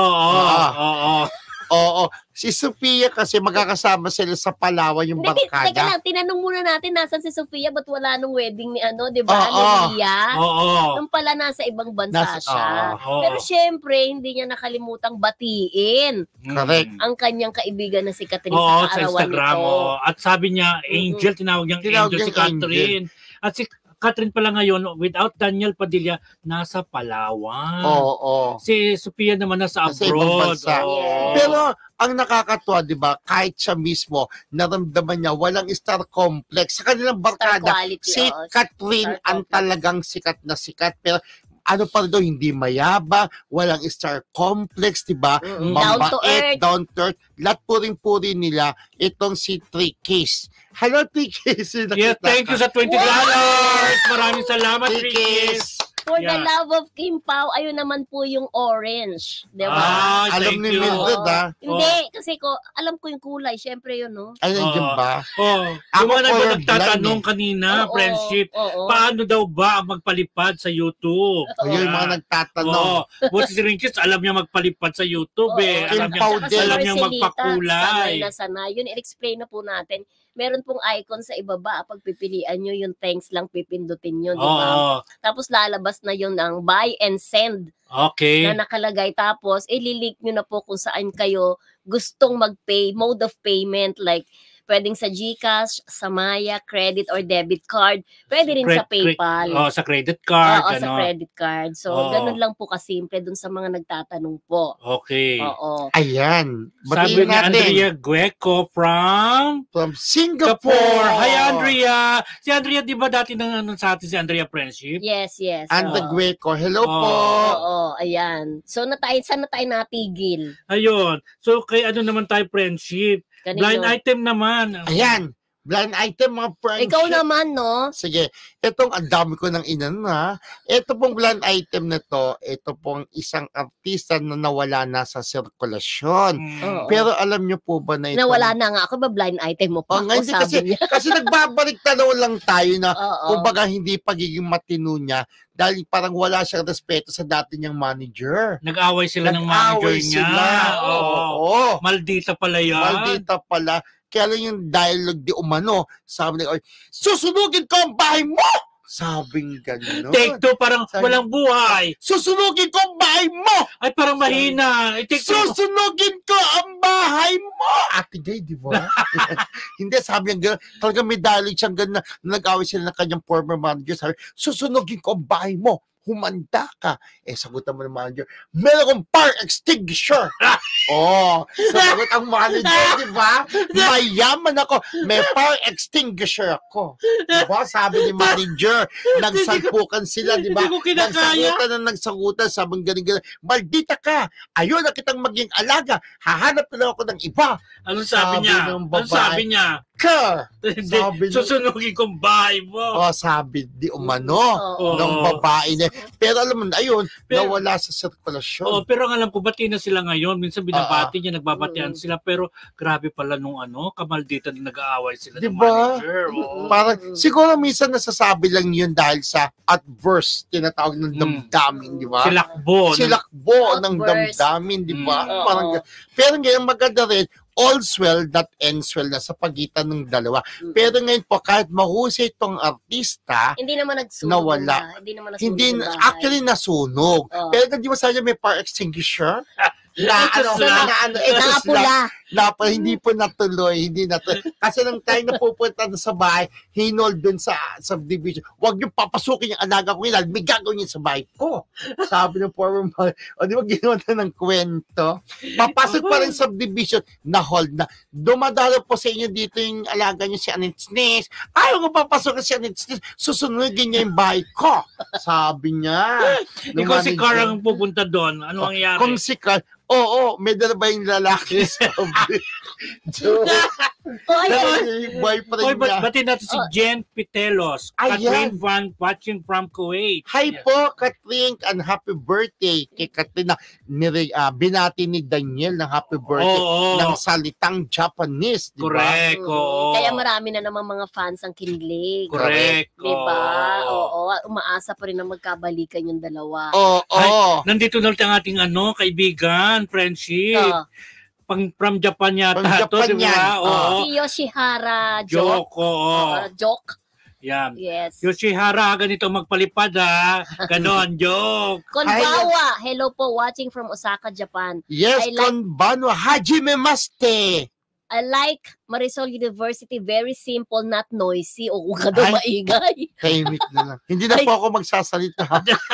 Speaker 1: Oo. Si Sofia kasi magkakasama sila sa Palawan yung barkada.
Speaker 4: Teka lang, tinanong muna natin nasan si Sofia, ba't wala nung wedding ni di ba? Lia? Nung pala nasa ibang bansa siya. Pero syempre, hindi niya nakalimutang batiin
Speaker 1: Correct.
Speaker 4: ang kanyang kaibigan na si Catherine
Speaker 3: sa
Speaker 4: sa kaarawan
Speaker 3: Instagram.
Speaker 4: nito.
Speaker 3: At sabi niya, Angel, tinawag niyang Angel si Catherine. At si Catherine pala ngayon, without Daniel Padilla, nasa Palawan.
Speaker 1: Oo.
Speaker 3: Si Sofia naman nasa
Speaker 1: Sa ibang
Speaker 3: abroad.
Speaker 1: bansa.
Speaker 3: Oo.
Speaker 1: Pero ang nakakatuwa, di ba, kahit siya mismo, naramdaman niya, walang star complex. Sa kanilang barkada,
Speaker 4: quality,
Speaker 1: si Catherine
Speaker 4: star
Speaker 1: ang talagang sikat na sikat. Pero ano pa daw, hindi mayaba, walang star complex, di ba?
Speaker 4: Down to earth.
Speaker 1: Down to earth. Lahat puring-puri nila itong si 3Ks. Hello, 3Ks.
Speaker 3: Yeah, thank you sa $20. Maraming salamat, 3Ks.
Speaker 4: For the love of Kim Pao, ayun naman po yung orange. Di ba?
Speaker 1: Alam ni Mildred,
Speaker 4: Hindi, kasi alam ko yung kulay. Siyempre yun, no?
Speaker 1: Ay, nandiyan ba?
Speaker 3: Yung mga nagtatanong kanina, friendship, paano daw ba magpalipad sa YouTube?
Speaker 1: Ayun, yung mga nagtatanong.
Speaker 3: Buti si Rinkis, alam niya magpalipad sa YouTube eh.
Speaker 1: Kim Pao din.
Speaker 3: Alam niya magpakulay.
Speaker 4: Sanay na sanay. Yun, i-explain na po natin. Meron pong icon sa ibaba. Pag pipilian nyo, yung thanks lang pipindutin nyo. Diba? Tapos lalabas na yun ng buy and send.
Speaker 3: Okay.
Speaker 4: Na nakalagay. Tapos, ililink nyo na po kung saan kayo gustong mag-pay, mode of payment, like pwedeng sa GCash, sa Maya, credit or debit card. Pwede rin sa PayPal.
Speaker 3: Sa credit card.
Speaker 4: Oo, sa credit card. So, ganun lang po kasimple dun sa mga nagtatanong po.
Speaker 3: Okay.
Speaker 4: Oo.
Speaker 1: Ayan.
Speaker 3: Sabi ni Andrea Gueco from
Speaker 1: Singapore.
Speaker 3: Hi, Andrea. Si Andrea, di ba dati nang sa atin si Andrea Friendship?
Speaker 4: Yes.
Speaker 1: And the Gueco. Hello po.
Speaker 4: Oo, ayan. So, saan na tayo natigil?
Speaker 3: Ayun. So, kay ano naman tayo friendship?
Speaker 4: Kanino?
Speaker 3: Blind item naman.
Speaker 1: Ayan. Blind item, mga friendship.
Speaker 4: Ikaw naman, no?
Speaker 1: Sige. Itong ang dami ko ng inan. Ito pong blind item na to, ito pong isang artista na nawala na sa sirkulasyon. Pero alam niyo po ba na ito?
Speaker 4: Nawala na nga ako ba blind item mo pa?
Speaker 1: Kasi nagbabalik tanaw lang tayo na kumbaga hindi pagiging matino niya dahil parang wala siyang respeto sa dati niyang manager.
Speaker 3: Nag-away sila ng manager niya. Oo. Maldita pala yan.
Speaker 1: Maldita pala. Kaya lang yung dialogue di umano, sabi niya, susunugin ko ang bahay mo! Sabing gano'n.
Speaker 3: Take two, parang walang buhay.
Speaker 1: Susunugin ko ang bahay mo!
Speaker 3: Ay, parang mahina.
Speaker 1: Susunugin ko ang bahay mo! Ate Gay, di ba? Hindi, sabi niya gano'n. Talagang may dialogue siyang gano'n na nag-away sila ng kanyang former manager. Sabi, susunugin ko ang bahay mo. Humanda ka. Sagutan mo ng manager, meron kong fire extinguisher. Sagot ang manager, di ba? Mayaman ako. May fire extinguisher ako. Di ba? Sabi ni manager, nagsalpukan sila, di ba? Nagsagutan, sabang galing-galing. Maldita ka. Ayun na kitang maging alaga. Hahanap na ako ng iba.
Speaker 3: Anong sabi niya? Anong sabi niya? Susunugin kong bahay mo.
Speaker 1: Sabi di umano ng babae na. Pero alam mo na, ayun, nawala sa sirkulasyon.
Speaker 3: Pero ang alam ko, bati na sila ngayon. Minsan binabati niya, nagbabatian sila. Pero grabe pala nung kamaldita na nag-aaway sila ng manager.
Speaker 1: Parang, siguro minsan nasasabi lang yun dahil sa adverse, tinatawag ng damdamin, di ba? Silakbo ng damdamin, di ba? Pero ngayon maganda rin, all's well that ends well na sa pagitan ng dalawa. Pero ngayon po, kahit mahusay itong artista,
Speaker 4: hindi naman nagsunog.
Speaker 1: Nawala. Actually nasunog. Pero hindi mo sabi may fire extinguisher? Hindi po natuloy. Kasi nung tayo napupunta sa bahay, hinol dun sa subdivision. Huwag yung papasukin yung alaga ko yun. May gagawin yun sa bahay ko. Sabi ng former mother, di ba ginawa na ng kwento? Papasok pa rin subdivision, na-hold na. Dumadalo po sa inyo dito yung alaga nyo si Anitsnis. Ayaw ko papasok si Anitsnis. Susunugin niya yung bahay ko. Sabi niya.
Speaker 3: Ikaw si Carl ang pupunta doon. Ano ang nangyari?
Speaker 1: Kung si Carl, may dala ba yung lalaki sa
Speaker 3: Batiin natin si Jen Pitelos. Catherine Van watching from Kuwait.
Speaker 1: Hi po, Catherine, and happy birthday kay Catherine. Binati ni Daniel ng happy birthday ng salitang Japanese. Diba?
Speaker 3: Correct.
Speaker 4: Kaya marami na namang mga fans ang kinilig.
Speaker 3: Correct.
Speaker 4: Diba? Umaasa pa rin na magkabalikan yung dalawa.
Speaker 3: Nandito na ang ating kaibigan, friendship. From Japan yata.
Speaker 4: Si Yoshihara Joke. Joke.
Speaker 3: Yan.
Speaker 4: Yes.
Speaker 3: Yoshihara, ganito magpalipad Ganon, joke.
Speaker 4: Konbawa. Hello po, watching from Osaka, Japan.
Speaker 1: Yes, konbanwa. Hajime maste.
Speaker 4: I like Marisol University. Very simple, not noisy. O kung ka daw maingay.
Speaker 1: Tahimik na lang. Hindi na po ako magsasalita.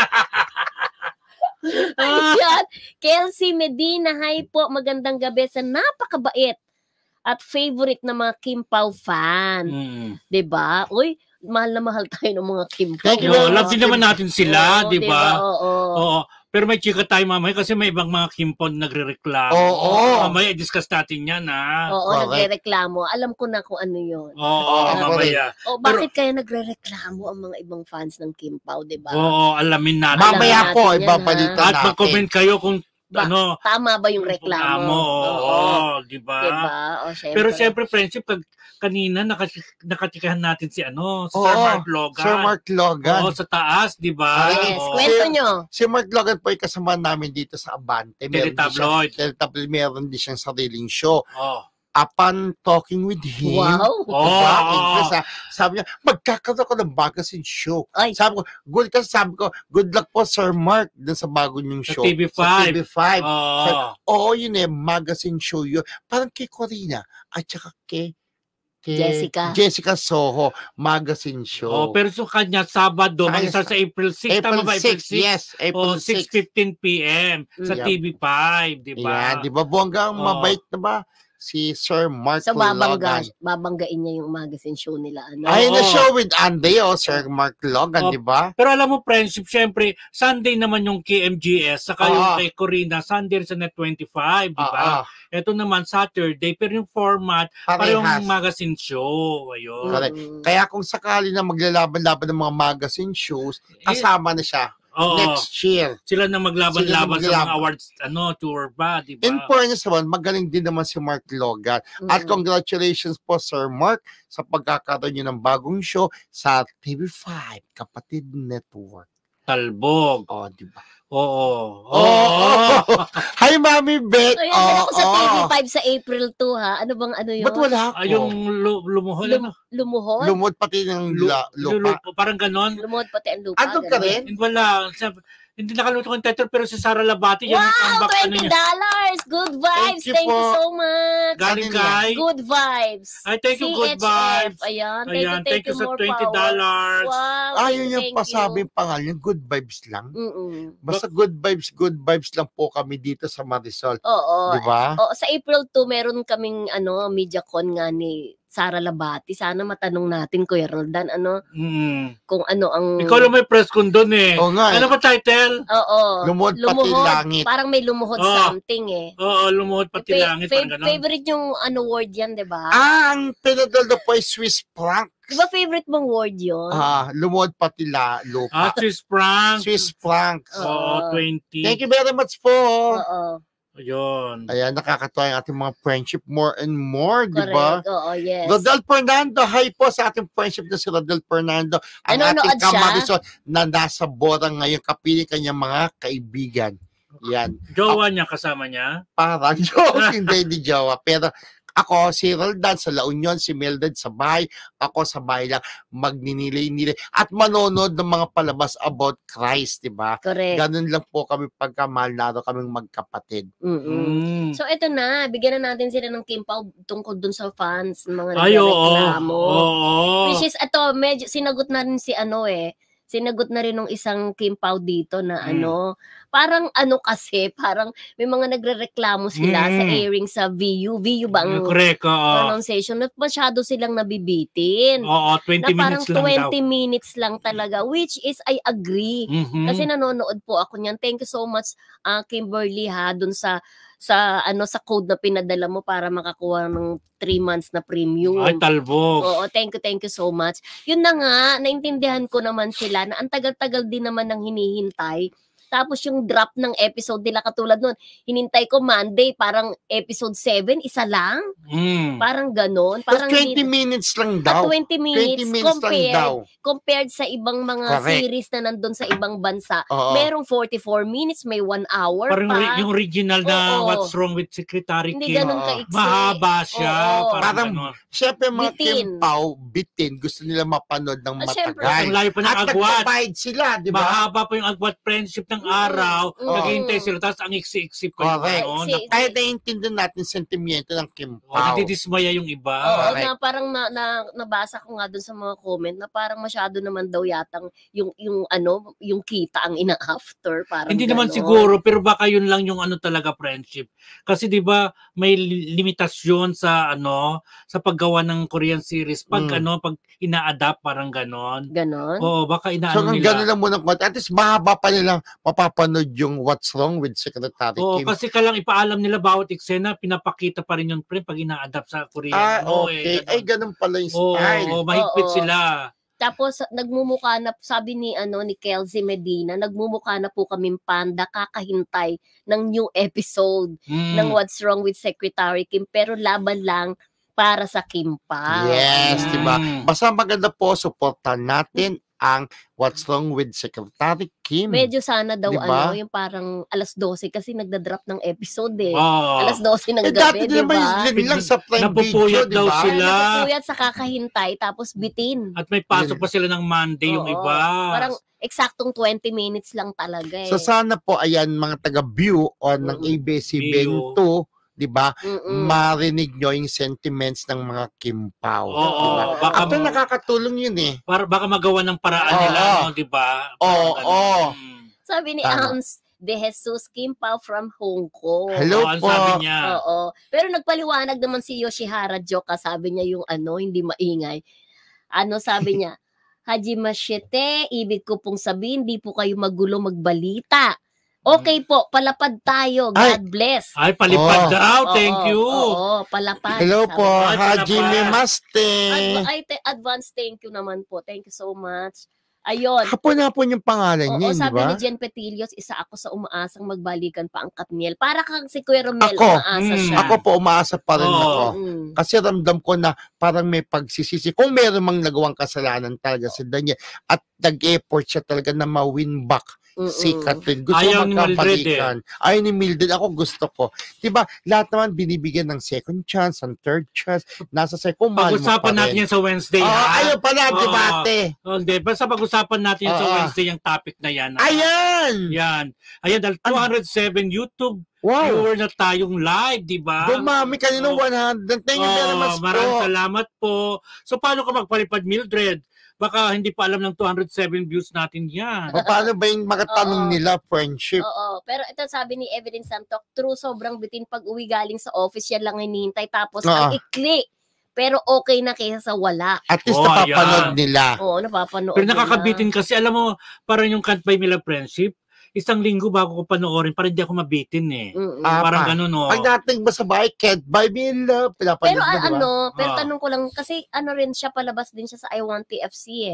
Speaker 4: Ayan. Kelsey Medina, hi po. Magandang gabi sa napakabait at favorite na mga Kim Pao fan. Diba? Uy, mahal na mahal tayo ng mga Kim Pao.
Speaker 3: Love din naman natin sila, diba?
Speaker 4: Oo.
Speaker 3: Pero may chika tayo mamaya kasi may ibang mga Kim Pao nagre-reklamo. Mamaya i-discuss natin yan,
Speaker 4: nagre-reklamo. Alam ko na kung ano yun.
Speaker 3: Mamaya.
Speaker 4: Bakit kaya nagre-reklamo ang mga ibang fans ng Kim Pao, diba?
Speaker 3: Alamin natin.
Speaker 1: Mamaya po, ibabalitan natin.
Speaker 3: At mag-comment kayo kung
Speaker 4: tama ba yung reklamo?
Speaker 3: Diba? Pero siyempre, friendship, kanina nakatikahan natin si Sir Mark Logan.
Speaker 1: Sir Mark Logan.
Speaker 3: Sa taas, diba?
Speaker 4: Yes, kwento nyo.
Speaker 1: Si Mark Logan po ay kasama namin dito sa Abante.
Speaker 3: Teletabloid.
Speaker 1: Meron din siyang sariling show. Upon talking with him, sabi niya, magkakaroon ko ng magazine show. Sabi ko, good luck po, Sir Mark, dun sa bago niyong show.
Speaker 3: Sa TV5.
Speaker 1: Yun magazine show yun. Parang kay Corina, at saka kay Jessica Soho, magazine show.
Speaker 3: Pero sa kanya, Sabado, mag-start sa April 6. Tama ba? April 6?
Speaker 1: Yes, April 6.
Speaker 3: 6:15 p.m. sa TV5, diba?
Speaker 1: Yeah, diba? Buwanggang mabait na ba? Si Sir Mark Logan.
Speaker 4: Babanggain niya yung magazine show nila.
Speaker 1: Ay, na-show with Andy, Sir Mark Logan, di ba?
Speaker 3: Pero alam mo, friendship, syempre, Sunday naman yung KMGS, saka yung kay Corina, Sunday sa Net25, di ba? Ito naman, Saturday, pero yung format, parang magazine show. Ayun.
Speaker 1: Correct. Kaya kung sakali na maglalaban-laban ng mga magazine shows, kasama na siya. Next year.
Speaker 3: Sila na maglaban-laban sa mga awards, tour ba, di ba?
Speaker 1: In fairness naman, magaling din naman si Mark Logan. At congratulations po, Sir Mark, sa pagkakaroon niyo ng bagong show sa TV5, Kapatid Network.
Speaker 3: Talbog.
Speaker 1: Di ba? Hi, Mami Beth.
Speaker 4: Ayan, ako sa TV5 sa April 2, ha? Ano bang yun?
Speaker 1: Ba't wala ako?
Speaker 3: Yung lumuhod,
Speaker 4: Lumuhod?
Speaker 1: Lumuhod pati ng lupa.
Speaker 3: Parang ganon.
Speaker 4: Lumuhod pati ang lupa.
Speaker 1: Andun ka rin?
Speaker 3: Wala. Hindi nakalimutan ko yung title, pero si Sara Labati.
Speaker 4: Wow, $20! Good vibes! Thank you so much!
Speaker 3: Galing kay?
Speaker 4: Good vibes.
Speaker 3: Ay, thank you, Good Vibes.
Speaker 4: Ayan, thank you
Speaker 3: sa
Speaker 4: more
Speaker 3: $20.
Speaker 4: Wow,
Speaker 1: yun yung pasabi pangalan, Good Vibes lang. Basta good vibes lang po kami dito sa Marisol.
Speaker 4: Oo.
Speaker 1: Diba?
Speaker 4: Sa April 2, meron kaming MediaCon nga ni Sara Labati. Sana matanong natin, Kuya Roldan, kung ano ang...
Speaker 3: Ikaw lang may press con doon eh. Ano ba title?
Speaker 1: Lumuhod pati langit.
Speaker 4: Parang may lumuhod something eh.
Speaker 3: Lumuhod pati langit.
Speaker 4: Favorite yung word yan, diba?
Speaker 1: Ang pinadal na po ay Swiss franc.
Speaker 4: Diba favorite mong word yun?
Speaker 1: Lumuhod pati lupa.
Speaker 3: Swiss franc.
Speaker 1: Swiss franc.
Speaker 3: 20.
Speaker 1: Thank you very much po.
Speaker 3: Ayun.
Speaker 1: Ayan, nakakatuwa yung ating mga friendship more and more, di ba?
Speaker 4: Yes.
Speaker 1: Rodel Fernando, hi po sa ating friendship na si Rodel Fernando. Ang ating kamarisol na nasa Borang ngayon, kapiling kanyang mga kaibigan. Yan.
Speaker 3: Jowa niya, kasama niya?
Speaker 1: Parang joke, hindi jowa. Pero Ako, si Roldan sa La Union, si Mildred sa bahay, ako sa bahay lang, magninilay-nilay at manonood ng mga palabas about Christ, di ba?
Speaker 4: Correct.
Speaker 1: Ganun lang po kami pagkamahal na kaming magkapatid.
Speaker 4: So, eto na, bigyan na natin sila ng kimpaw tungkol dun sa fans, mga
Speaker 3: Ay,
Speaker 4: nagreklamo.
Speaker 3: oo.
Speaker 4: Which is, ito, medyo, sinagot na rin si sinagot na rin ng isang kimpaw dito na parang kasi, parang may mga nagrereklamo sila sa airing sa VU. VU ba ang
Speaker 3: Correct,
Speaker 4: pronunciation? At masyado silang nabibitin.
Speaker 3: Oo, 20 minutes lang daw.
Speaker 4: Parang 20 minutes lang talaga, which is I agree. Kasi nanonood po ako niyan. Thank you so much, Kimberly, dun sa code na pinadala mo para makakuha ng 3 months na premium.
Speaker 3: Ay, talbog.
Speaker 4: Oo, thank you so much. Yun na nga, naintindihan ko naman sila na ang tagal-tagal din naman ng hinihintay. Tapos yung drop ng episode nila katulad nun, hinintay ko Monday, parang episode 7, isa lang. Parang ganon. Parang
Speaker 1: 20 minutes lang daw.
Speaker 4: 20 minutes,
Speaker 1: 20 minutes lang daw.
Speaker 4: Compared sa ibang mga series na nandun sa ibang bansa. Merong 44 minutes, may 1 hour
Speaker 3: parang
Speaker 4: pa.
Speaker 3: Yung original na What's Wrong with Secretary Kim.
Speaker 4: Hindi ganun kaiksi.
Speaker 3: Mahaba siya.
Speaker 1: Parang syempre mga kimpaw, bitin, gusto nila mapanood ng matagal.
Speaker 3: Ang layo pa ng
Speaker 1: agwat. At
Speaker 3: agwat.
Speaker 1: Sila, di ba?
Speaker 3: Mahaba pa yung agwat friendship ng araw. Naghihintay sila. Tapos ang iksi-iksi pa yung
Speaker 1: Kaya naiintindihan natin sentimiento ng kimpaw.
Speaker 3: Nadidismaya yung iba.
Speaker 4: Na parang nabasa ko nga dun sa mga comment na parang masyado naman daw yatang yung kita ang ina-after.
Speaker 3: Hindi naman siguro, pero baka yun lang yung talaga friendship. Kasi 'di ba may limitasyon sa sa paggawa ng Korean series pag pag ina-adapt parang ganon.
Speaker 4: Ganon?
Speaker 3: Oo, baka
Speaker 1: So
Speaker 3: nila.
Speaker 1: gano'n lang muna. At least mahaba pa nilang mapapanood yung What's Wrong with Secretary
Speaker 3: Oo,
Speaker 1: Kim.
Speaker 3: kasi lang ipaalam nila bawat eksena, pinapakita pa rin yung pag ina-adapt sa Korean.
Speaker 1: Okay. Ay, ganun pala yung style.
Speaker 3: Oo, mahigpit sila.
Speaker 4: Tapos nagmumukha na, sabi ni Kelsey Medina, nagmumukha na po kaming panda kakahintay ng new episode ng What's Wrong with Secretary Kim, pero laban lang para sa Kimpaw.
Speaker 1: Yes, diba? Basta maganda po, supportan natin ang What's Wrong with Secretary Kim.
Speaker 4: Medyo sana daw
Speaker 1: diba?
Speaker 4: yung parang alas 12 kasi nagda-drop ng episode
Speaker 3: Oh.
Speaker 4: Alas 12 ng gabi,
Speaker 1: dati
Speaker 4: diba?
Speaker 1: naman lang sa Prime Video,
Speaker 3: Napupuyat daw
Speaker 1: diba?
Speaker 3: sila.
Speaker 4: Napupuyat sa kakahintay tapos bitin.
Speaker 3: At may pasok pa sila ng Monday yung iba.
Speaker 4: Parang eksaktong 20 minutes lang talaga
Speaker 1: So sana po, ayan, mga taga-view on ng ABS-CBN 2, di ba? Marinig nyo yung sentiments ng mga Kimpaw.
Speaker 3: Oo,
Speaker 1: diba?
Speaker 3: baka
Speaker 1: At nakakatulong yun
Speaker 3: baka magawa ng paraan nila, di ba?
Speaker 1: Oo.
Speaker 4: Sabi ni Ams De Jesus Kimpaw from Hong Kong.
Speaker 1: Hello po.
Speaker 3: Sabi niya.
Speaker 4: Oo. Pero nagpaliwanag naman si Yoshihara Joka, sabi niya yung hindi maingay. Sabi niya, Hajimashite, ibig ko pong sabihin, di po kayo magulo magbalita. Okay po, palapad tayo. God bless.
Speaker 3: Ay, palipad daw. Thank you.
Speaker 4: Oo, palapad.
Speaker 1: Hello po, Hajime Maste.
Speaker 4: Advance thank you naman po. Thank you so much. Ayun.
Speaker 1: Hapon yung pangalan niya, di ba?
Speaker 4: Sabi ni Jen Petilios, isa ako sa umaasang magbalikan pa ang Katniel. Para kang si Kuya Romel,
Speaker 1: Ako,
Speaker 4: umaasa siya.
Speaker 1: Ako po, umaasa pa rin ako. Kasi ramdam ko na parang may pagsisisi. Kung meron mang nagawang kasalanan talaga si Daniel at nag-effort siya talaga na ma-win back si Catherine. Gusto
Speaker 3: Ayaw ni
Speaker 1: magkabalikan. Ayaw ni Mildred. Ako gusto ko. Diba, lahat naman binibigyan ng second chance, ng third chance. Nasa second mahal mo pa rin.
Speaker 3: Pag-usapan natin yan sa Wednesday.
Speaker 1: Ayaw pala, debate.
Speaker 3: Hindi, basta pag-usapan natin yan sa Wednesday yung topic na yan.
Speaker 1: Ayan!
Speaker 3: Ayan, dahil 207 YouTube viewer na tayong live, di ba?
Speaker 1: Dumami kaninong 100. Thank you very much po.
Speaker 3: Maraming salamat po. So, paano ka magpalipad, Mildred? Baka hindi pa alam ng 207 views natin yan.
Speaker 1: O paano ba yung makatanong nila, friendship?
Speaker 4: Oo. Pero ito sabi ni Evelyn Santok, true, sobrang bitin pag uwi galing sa office, yan lang hinihintay. Tapos ang ikli. Pero okay na kaysa sa wala.
Speaker 1: At least napapanood nila.
Speaker 4: Oo, napapanood
Speaker 3: Pero nakakabitin kasi, alam mo, parang yung Can't Buy Me Love Friendship, isang linggo bago ko panoorin, parang hindi ako mabitin parang ganun,
Speaker 1: Pag nating ba sa bahay, Can't Buy Me Love,
Speaker 4: pero pero tanong ko lang, kasi rin siya, palabas din siya sa I Want TFC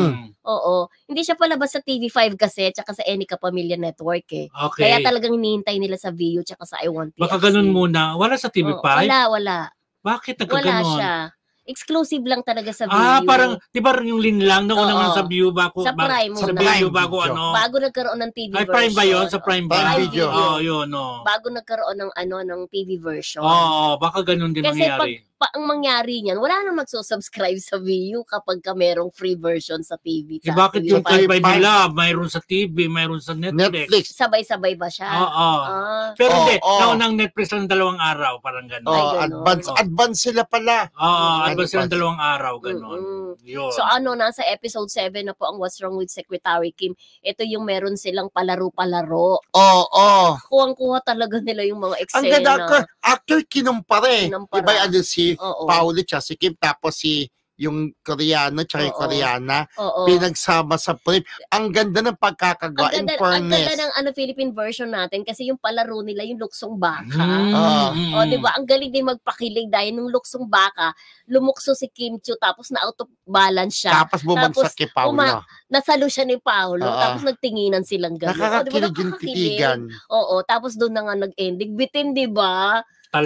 Speaker 4: Oo. Hindi siya palabas sa TV5 kasi, tsaka sa Enika Pamilya Network Okay. Kaya talagang hinihintay nila sa VU tsaka sa I Want TFC.
Speaker 3: Baka ganun muna. Wala sa TV5?
Speaker 4: Wala.
Speaker 3: Bakit
Speaker 4: Wala
Speaker 3: nagkaganon?
Speaker 4: siya. Exclusive lang talaga sa View.
Speaker 3: Parang, di ba yung linlang na una sa View bago?
Speaker 4: Sa Prime
Speaker 3: sa View bago ano?
Speaker 4: Bago nagkaroon ng TV version.
Speaker 3: Prime ba yun? Sa Prime ba?
Speaker 1: Prime Video.
Speaker 3: Yun, no.
Speaker 4: Bago nagkaroon ng TV version.
Speaker 3: Baka ganun din
Speaker 4: kasi
Speaker 3: mangyari.
Speaker 4: Ang mangyari niyan, wala nang magsusubscribe sa View kapag merong free version sa TV.
Speaker 3: Bakit yung kalbay nila? Mayroon sa TV, mayroon sa Netflix.
Speaker 4: Sabay-sabay ba siya?
Speaker 3: Pero hindi, naunang Netflix lang 2 araw, parang gano'n.
Speaker 1: Advance sila pala.
Speaker 3: Advance sila 2 araw, gano'n.
Speaker 4: So nasa episode 7 na po ang What's Wrong with Secretary Kim. Ito yung meron silang palaro-palaro. Kuwang-kuha talaga nila yung mga eksena.
Speaker 1: Ang ganda, actually kinumpare. Diba si Paulit siya, si Kim, tapos yung Koreano tsaka yung Koreana, pinagsama sa frame. Ang ganda ng pagkakagawa, in fairness.
Speaker 4: Ang ganda ng Philippine version natin kasi yung palaro nila, yung luksong baka. Diba? Ang galing din magpakilig dahil nung luksong baka, lumukso si Kim Chiu, tapos na out of balance siya.
Speaker 1: Tapos bumagsak kay Paulo.
Speaker 4: Nasalo siya ni Paulo, tapos nagtinginan silang gano'n.
Speaker 1: Nakakakilig yung titigan.
Speaker 4: Tapos doon na nga nag-ending. Bitin, diba?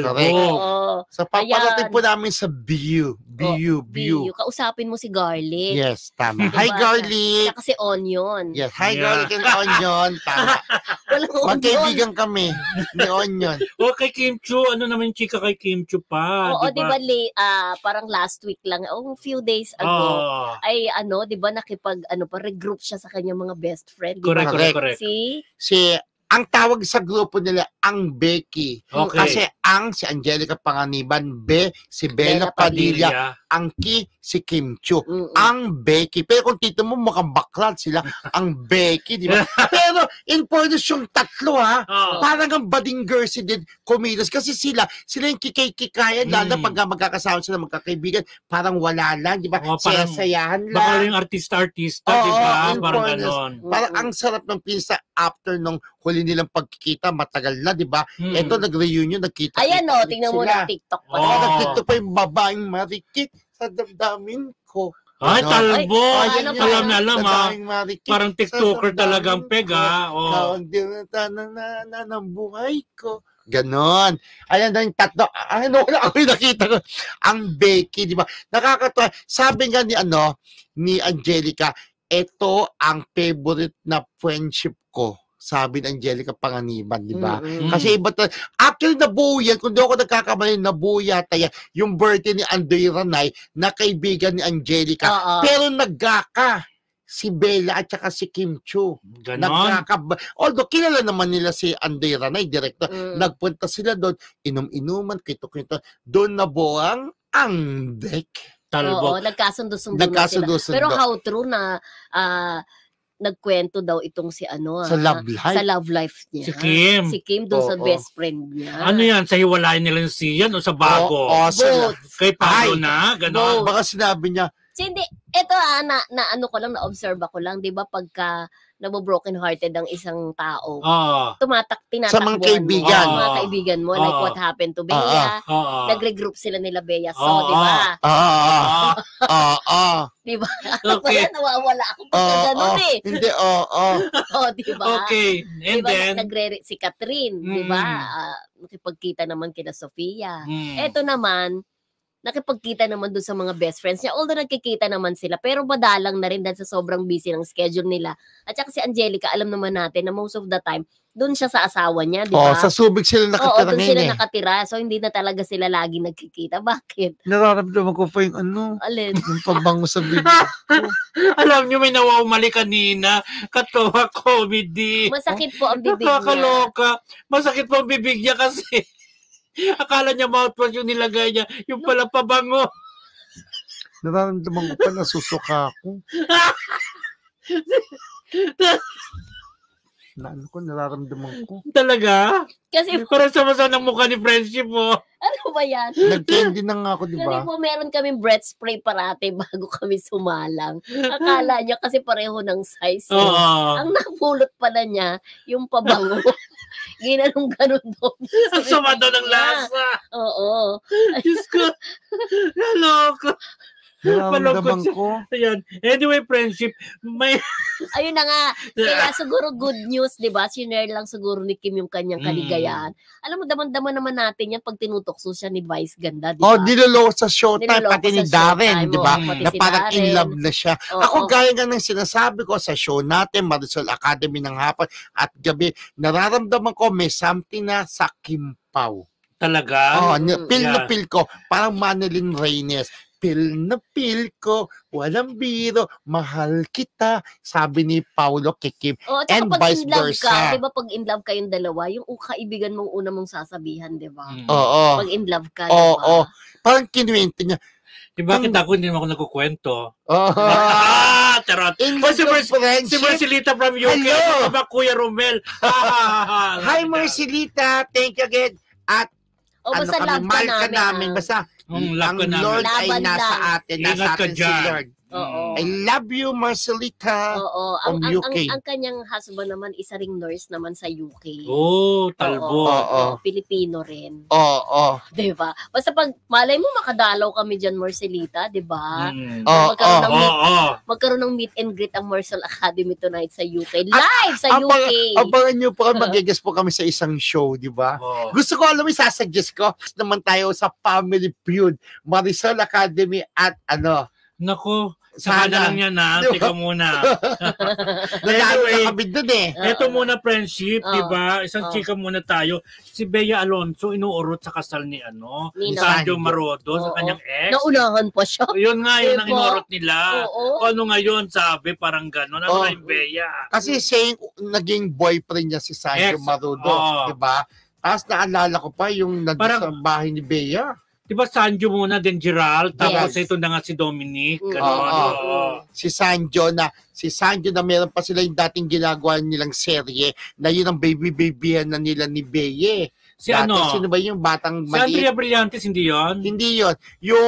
Speaker 1: So, paparating po namin sa View.
Speaker 4: Kausapin mo si Garlic.
Speaker 1: Yes, tama.
Speaker 4: Diba?
Speaker 1: Hi, Garlic.
Speaker 4: Saka si Onion.
Speaker 1: Yes, hi, Garlic and Onion. Tama. Magkaibigan kami ni Onion.
Speaker 3: Kay Kim Chiu, ano naman chika kay Kim Chiu pa?
Speaker 4: Diba, parang last week lang, few days ago, ay diba, regroup siya sa kanyang mga best friend. Diba?
Speaker 3: Correct.
Speaker 1: Ang tawag sa grupo nila, ang Becky.
Speaker 3: Okay.
Speaker 1: Kasi si Angelica Panganiban, si Bella Padilla, ang si Kim Chiu. Ang Becky. Pero kung tito mo, mukhang baklat sila. Ang Becky, di ba? Pero in fairness yung tatlo, parang ang bading girls din, kumilos. Kasi sila yung kikay-kikayan, lalo pag magkakasama sila, magkakaibigan, parang wala lang, di ba? Sayasayahan lang.
Speaker 3: Baka yung artista-artista, di ba? Parang ganon.
Speaker 1: Parang ang sarap ng pinsa after nung huli nilang pagkikita, matagal na, di ba? Ito, nag-reunion, nagkita.
Speaker 4: Ayan tingnan mo na TikTok pa.
Speaker 1: Nag-TikTok pa yung babaeng marikit sa damdamin ko.
Speaker 3: Ay, talbo! Alam na alam, parang TikToker talagang peg,
Speaker 1: ng buhay ko. Ganon. Ayan na yung tatlo. Ako yung nakita ko. Ang Becky, di ba? Nakakatawa. Sabi nga ni Angelica, ito ang favorite na friendship ko. Sabi ni Angelica Panganiban, di ba? Kasi iba actually nabuo yan, kung di ako nagkakamali, nabuo yata yan, yung birthday ni Andoy Ranay na kaibigan ni Angelica. Pero nagkaka si Bella at saka si Kim Chiu. Although kilala naman nila si Andoy Ranay, director. Nagpunta sila doon, inom-inuman, kito-kito. Doon nabuo ang deck.
Speaker 4: Nagkasundo-sundo na sila. Pero how true na nagkwento daw itong si
Speaker 1: sa love life
Speaker 4: niya.
Speaker 3: Si
Speaker 4: Kim doon sa best friend niya.
Speaker 3: Ano yan? Sa hiwalayan nila yung Sian o sa bago?
Speaker 4: Both.
Speaker 3: Kay Paolo na? Ganon.
Speaker 1: Baka sinabi niya.
Speaker 4: Hindi, ito na-observe ako lang, di ba, pagka nabo-broken hearted ang isang tao. Tinatakbuhan
Speaker 1: sa mga kaibigan.
Speaker 4: Mga kaibigan mo, like what happened to Bea. Nagre-group sila nila Bea. So, di ba? Di ba?
Speaker 3: Okay.
Speaker 4: Nawawala ako pagka ganun eh.
Speaker 1: Hindi,
Speaker 4: di ba?
Speaker 3: Okay. And
Speaker 4: diba,
Speaker 3: then?
Speaker 4: si Catherine, di ba? Nakipagkita naman kina Sofia. Ito naman, nakipagkita naman doon sa mga best friends niya. Although nagkikita naman sila, pero madalang na rin dahil sa sobrang busy ng schedule nila. At saka si Angelica, alam naman natin na most of the time, doon siya sa asawa niya, di ba?
Speaker 1: Sa Subic sila nakatira
Speaker 4: doon sila nakatira. So, hindi na talaga sila lagi nagkikita. Bakit?
Speaker 1: Nararamdaman ko pa yung
Speaker 4: Alin?
Speaker 1: yung pagbango sa bibig.
Speaker 3: Alam niyo, may nawawmali kanina. Katawa comedy.
Speaker 4: Masakit po ang bibig niya.
Speaker 3: Nakakaloka. Masakit po ang bibig niya kasi akala niya mouthwash yung nilagay niya. Yung pala pabango.
Speaker 1: Nararamdaman ko pa, nasusuka ako. Nararamdaman ko.
Speaker 3: Talaga?
Speaker 4: Kasi
Speaker 3: parang sama-sama ng mukha ni Friendship mo.
Speaker 4: Ano ba yan?
Speaker 1: Nag-candy na nga ako, di ba?
Speaker 4: Kasi po meron kaming breath spray parate bago kami sumalang. Akala niya kasi pareho ng size. Ang napulot pala niya, yung pabango. Ginanong ganun doon.
Speaker 3: Ang sama daw ng lasa.
Speaker 4: Oo.
Speaker 3: Diyos ko. Naloko.
Speaker 1: Nararamdaman ko.
Speaker 3: Ayan. Anyway, friendship, may...
Speaker 4: Ayun na nga. Kaya siguro good news, di ba? Sinare lang siguro ni Kim yung kanyang kaligayahan. Alam mo, daman-daman naman natin yan pag tinutokso siya ni Vice Ganda, di ba?
Speaker 1: Niloloko sa Showtime, pati ni Darren, di ba? Na
Speaker 4: si
Speaker 1: parang
Speaker 4: Darren.
Speaker 1: in love na siya. Ako, gaya nga ng sinasabi ko sa show natin, Marisol Academy ng hapon at gabi, nararamdaman ko may something na sa Kim Pao.
Speaker 3: Talaga?
Speaker 1: Feel na feel ko. Parang Manilyn Reyes. Feel na feel ko, walang biro, mahal kita, sabi ni Paulo kay Kim. And vice versa.
Speaker 4: Di ba pag in love kayong dalawa, yung kaibigan mong una mong sasabihan, di ba?
Speaker 1: Oo.
Speaker 4: Pag in love ka,
Speaker 1: Oo. Parang kinuwento niya.
Speaker 3: Bakit ako hindi naman ako nagkukwento? Charot. Si Marcelita from UK.
Speaker 1: Hello.
Speaker 3: Diba, Kuya Romel?
Speaker 1: Hi, Marcelita. Thank you again. At
Speaker 4: basta love ka namin.
Speaker 1: Basta ang Lord ay nasa atin. Nasa atin si Lord. I love you, Marcelita.
Speaker 4: Ang
Speaker 1: UK.
Speaker 4: ang kanyang husband naman, isa ring nurse naman sa UK.
Speaker 3: Talbo.
Speaker 4: Pilipino rin.
Speaker 1: Diba?
Speaker 4: Basta pag malay mo makadalaw kami dyan, Marcelita, diba? Magkaroon ng meet and greet ang Marcel Academy tonight sa UK. Live sa UK.
Speaker 1: Abangan nyo po, mag-guest po kami sa isang show, diba? Gusto ko alam, isasuggest ko naman tayo sa Family Feud, Marisol Academy at
Speaker 3: Naku, sana lang yan na. Tika muna.
Speaker 1: Anyway, kami dun
Speaker 3: ito muna friendship, diba? Isang chika muna tayo. Si Bea Alonso inuurot sa kasal ni Sanjo Marodo sa kanyang ex.
Speaker 4: Naunahan pa siya.
Speaker 3: Yun nga, yun ang inuurot nila. Ano ngayon, sabi, parang gano'n. Ano nga yung Bea?
Speaker 1: Kasi saying, naging boyfriend niya si Sanjo Marodo. Diba? Tapos naalala ko pa yung nandun sa bahay ni Bea.
Speaker 3: Diba Sanjo muna, then Gerald, tapos ito na nga si Dominic. Si Sanjo
Speaker 1: na meron pa sila yung dating ginagawa nilang serye na yun ang baby-babyan na nila ni Beye. Sino ba yung batang
Speaker 3: maliit? Si Andrea Brillantes, hindi yun?
Speaker 1: Hindi yun.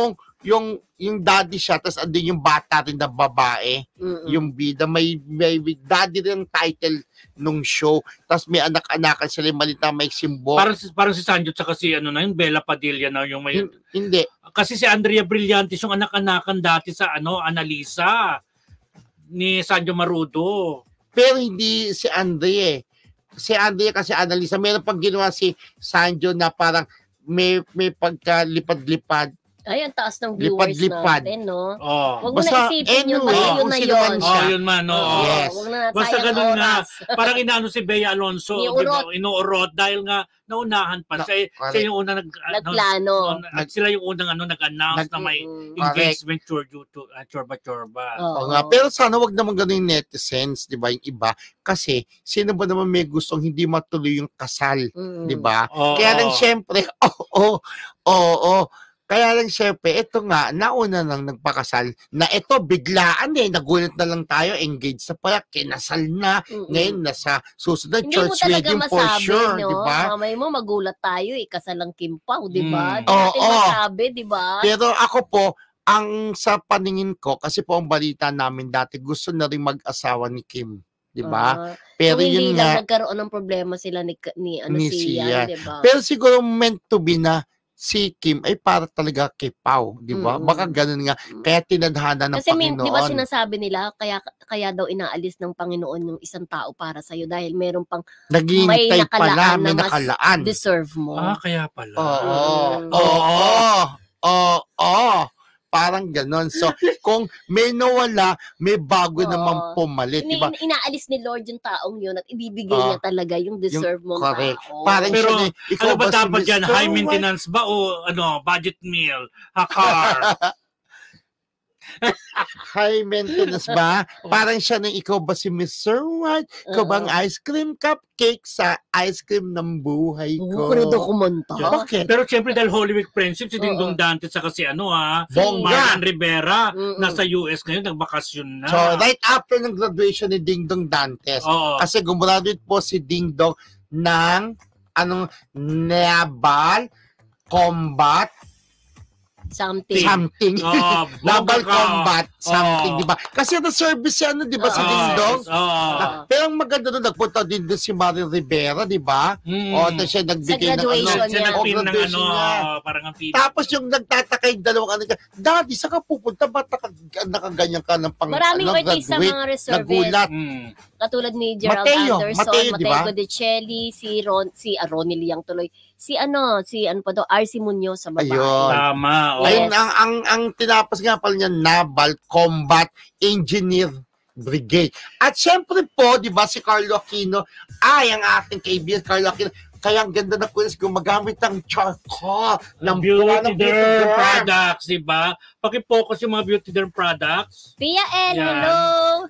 Speaker 1: Yung daddy siya, tapos andun yung bata rin na babae. Yung bida. May daddy rin title nung show. Tapos may anak-anakan sila, malit na may simbo.
Speaker 3: Parang si Sanjo tsaka si yung Bella Padilla na yung may...
Speaker 1: Hindi.
Speaker 3: Kasi si Andrea Brillantes yung anak-anakan dati sa Analisa ni Sanjo Marudo.
Speaker 1: Pero hindi si Andrea. Si Andrea kasi Analisa. Meron pang ginawa si Sanjo na parang may pagkalipad-lipad.
Speaker 4: Ay, ang taas ng viewers natin, no? Huwag mo na isipin yun, yun na yun.
Speaker 3: Yun man,
Speaker 1: Yes.
Speaker 3: Basta ganun nga. Parang inaano si Bea Alonso, inuurot dahil nga naunahan pa. Siya yung unang
Speaker 4: nagplano.
Speaker 3: Sila yung unang nag-announce na may engagement chorba-chorba.
Speaker 1: Pero sana wag naman ganun yung netizens, di ba? Yung iba. Kasi, sino ba naman may gustong hindi matuloy yung kasal? Di ba? Kaya lang syempre, kaya lang syempre, ito nga, nauna nang nagpakasal, na ito, biglaan nagulat na lang tayo, engaged sa pala, kinasal na, ngayon nasa susunod church wedding for sure, di ba?
Speaker 4: Mamay mo, magulat tayo, kasal ang Kim Pao, di ba? Di natin masabi, di ba?
Speaker 1: Pero ako po, ang sa paningin ko, kasi po ang balita namin dati, gusto na rin mag-asawa ni Kim. Diba? Pero
Speaker 4: kung
Speaker 1: yun
Speaker 4: hindi
Speaker 1: nga,
Speaker 4: lang nagkaroon ng problema sila ni Sian, diba?
Speaker 1: Pero siguro meant to be na si Kim ay para talaga kay Pao, di ba? Baka ganun nga. Kaya tinadhana ng
Speaker 4: kasi
Speaker 1: Panginoon.
Speaker 4: Kasi di ba sinasabi nila, kaya daw inaalis ng Panginoon yung isang tao para sa'yo dahil meron pang may nakalaan na mas deserve mo.
Speaker 3: Kaya pala.
Speaker 1: Parang ganon. So, kung may nawala, may bago naman pumalit. Diba?
Speaker 4: Inaalis ni Lord yung taong yun at ibibigay niya talaga yung deserve mong tao.
Speaker 1: Parang
Speaker 3: pero
Speaker 1: ikaw
Speaker 3: ba dapat dyan? High maintenance ba o budget meal? Car?
Speaker 1: High maintenance ba? Parang siya na ikaw ba si Mr. White? Ikaw ba ang ice cream cupcake sa ice cream ng buhay ko?
Speaker 4: Krudo kumanta.
Speaker 1: Okay.
Speaker 3: Pero syempre dahil Holy Week Friendship, si Dingdong Dantes sa kasi Marian Rivera, nasa US ngayon, nagbakasyon na.
Speaker 1: So, right after ng graduation ni Dingdong Dantes, kasi gumraduate po si Dingdong ng Naval Combat
Speaker 4: something.
Speaker 1: Naval combat something, di ba? Kasi na-service yan, di ba, sa Dingdong? Pero ang maganda doon, nagpunta din doon si Mario Rivera, di ba? O, tapos siya nagbigay ng
Speaker 3: parang
Speaker 1: tapos yung nagtataka yung dalawang Daddy, saan ka pupunta? Ba't nakaganyan ka ng
Speaker 4: maraming artist sa mga reservists.
Speaker 1: Nagulat.
Speaker 4: Katulad ni Gerald Anderson, Mateo Godicelli, si Ronnie Liang tuloy. Si ano pa to, RC Munoz sa babae.
Speaker 1: Ayun.
Speaker 3: Tama.
Speaker 1: Ayun, ang tinapos nga pala niya, Naval Combat Engineer Brigade. At syempre po, di ba, si Carlo Aquino, ang ating kaibigan, Carlo Aquino, kaya ang ganda na po gumagamit ng charcoal ng
Speaker 3: beauty derm products, di ba? Paki-focus yung mga beauty derm products.
Speaker 4: Pia L, hello!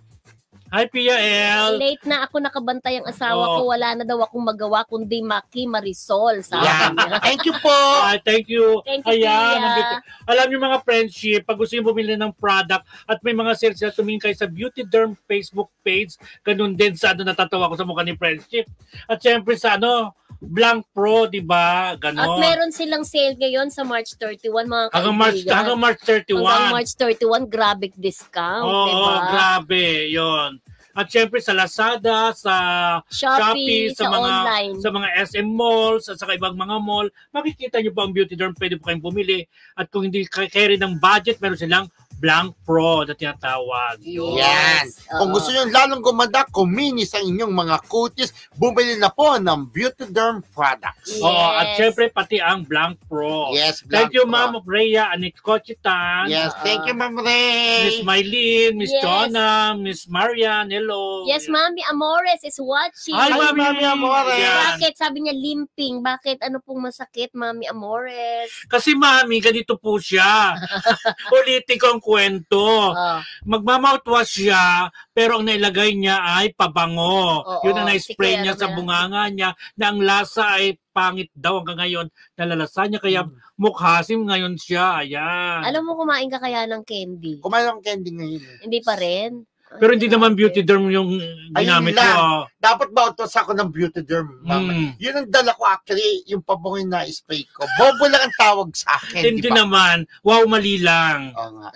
Speaker 3: Hi, Pia L.
Speaker 4: Late na ako nakabantay ang asawa ko. Wala na daw akong magawa kundi Maki Marisol.
Speaker 1: Thank you po.
Speaker 3: Thank you.
Speaker 4: Thank you, Pia.
Speaker 3: Alam niyo mga friendship, pag gusto niyo bumili ng product at may mga sales na tumingin kayo sa Beauty Derm Facebook page, ganun din sa natatawa ko sa mukha ni friendship. At syempre sa Blanc Pro, di ba? Ganon.
Speaker 4: At meron silang sale ngayon sa March 31, mga
Speaker 3: kaibigan. Hanggang March 31.
Speaker 4: Hanggang March 31, grabe discount.
Speaker 3: Oo, grabe. Yun. At syempre sa Lazada, sa Shopee, sa mga
Speaker 4: online,
Speaker 3: sa mga SM malls, at sa ibang mga mall, makikita niyo po ang Beauty Derm, pwede po kayong bumili. At kung hindi carry ng budget, meron silang Blanc Pro na tinatawag.
Speaker 1: Yan. Kung gusto nyo lalong gumanda, kuminis ang inyong mga kutis, bumili na po ng Beauty Derm products.
Speaker 3: At syempre pati ang Blanc Pro.
Speaker 1: Yes,
Speaker 3: Blanc Thank you, Ma'am Rhea, Anik Cochitan.
Speaker 1: Yes, thank you, Ma'am Rhea.
Speaker 3: Miss Mylene, Miss Jonah, Miss Marian, hello.
Speaker 4: Yes, Mami Amores is watching.
Speaker 3: Hi, Mami Amores.
Speaker 4: Bakit? Sabi niya limping. Bakit? Ano pong masakit, Mami Amores?
Speaker 3: Kasi, Mami, ganito po siya. Ulitin ko ang kwento. Magmamouthwash siya, pero ang nailagay niya ay pabango. Yun ang na-spray niya sa bunganga niya na ang lasa ay pangit daw hanggang ngayon. Nalalasa niya kaya mukhasim ngayon siya. Ayan.
Speaker 4: Alam mo, kumain ka kaya ng candy?
Speaker 1: Kumain ng candy ngayon.
Speaker 4: Hindi pa rin?
Speaker 3: Pero hindi naman Beauty Derm yung ginamit ko.
Speaker 1: Dapat ba utos ako ng Beauty Derm? Yun ang dala ko actually, yung pabongin na spray ko. Bobo lang ang tawag sa akin.
Speaker 3: Hindi naman. Wow, mali lang.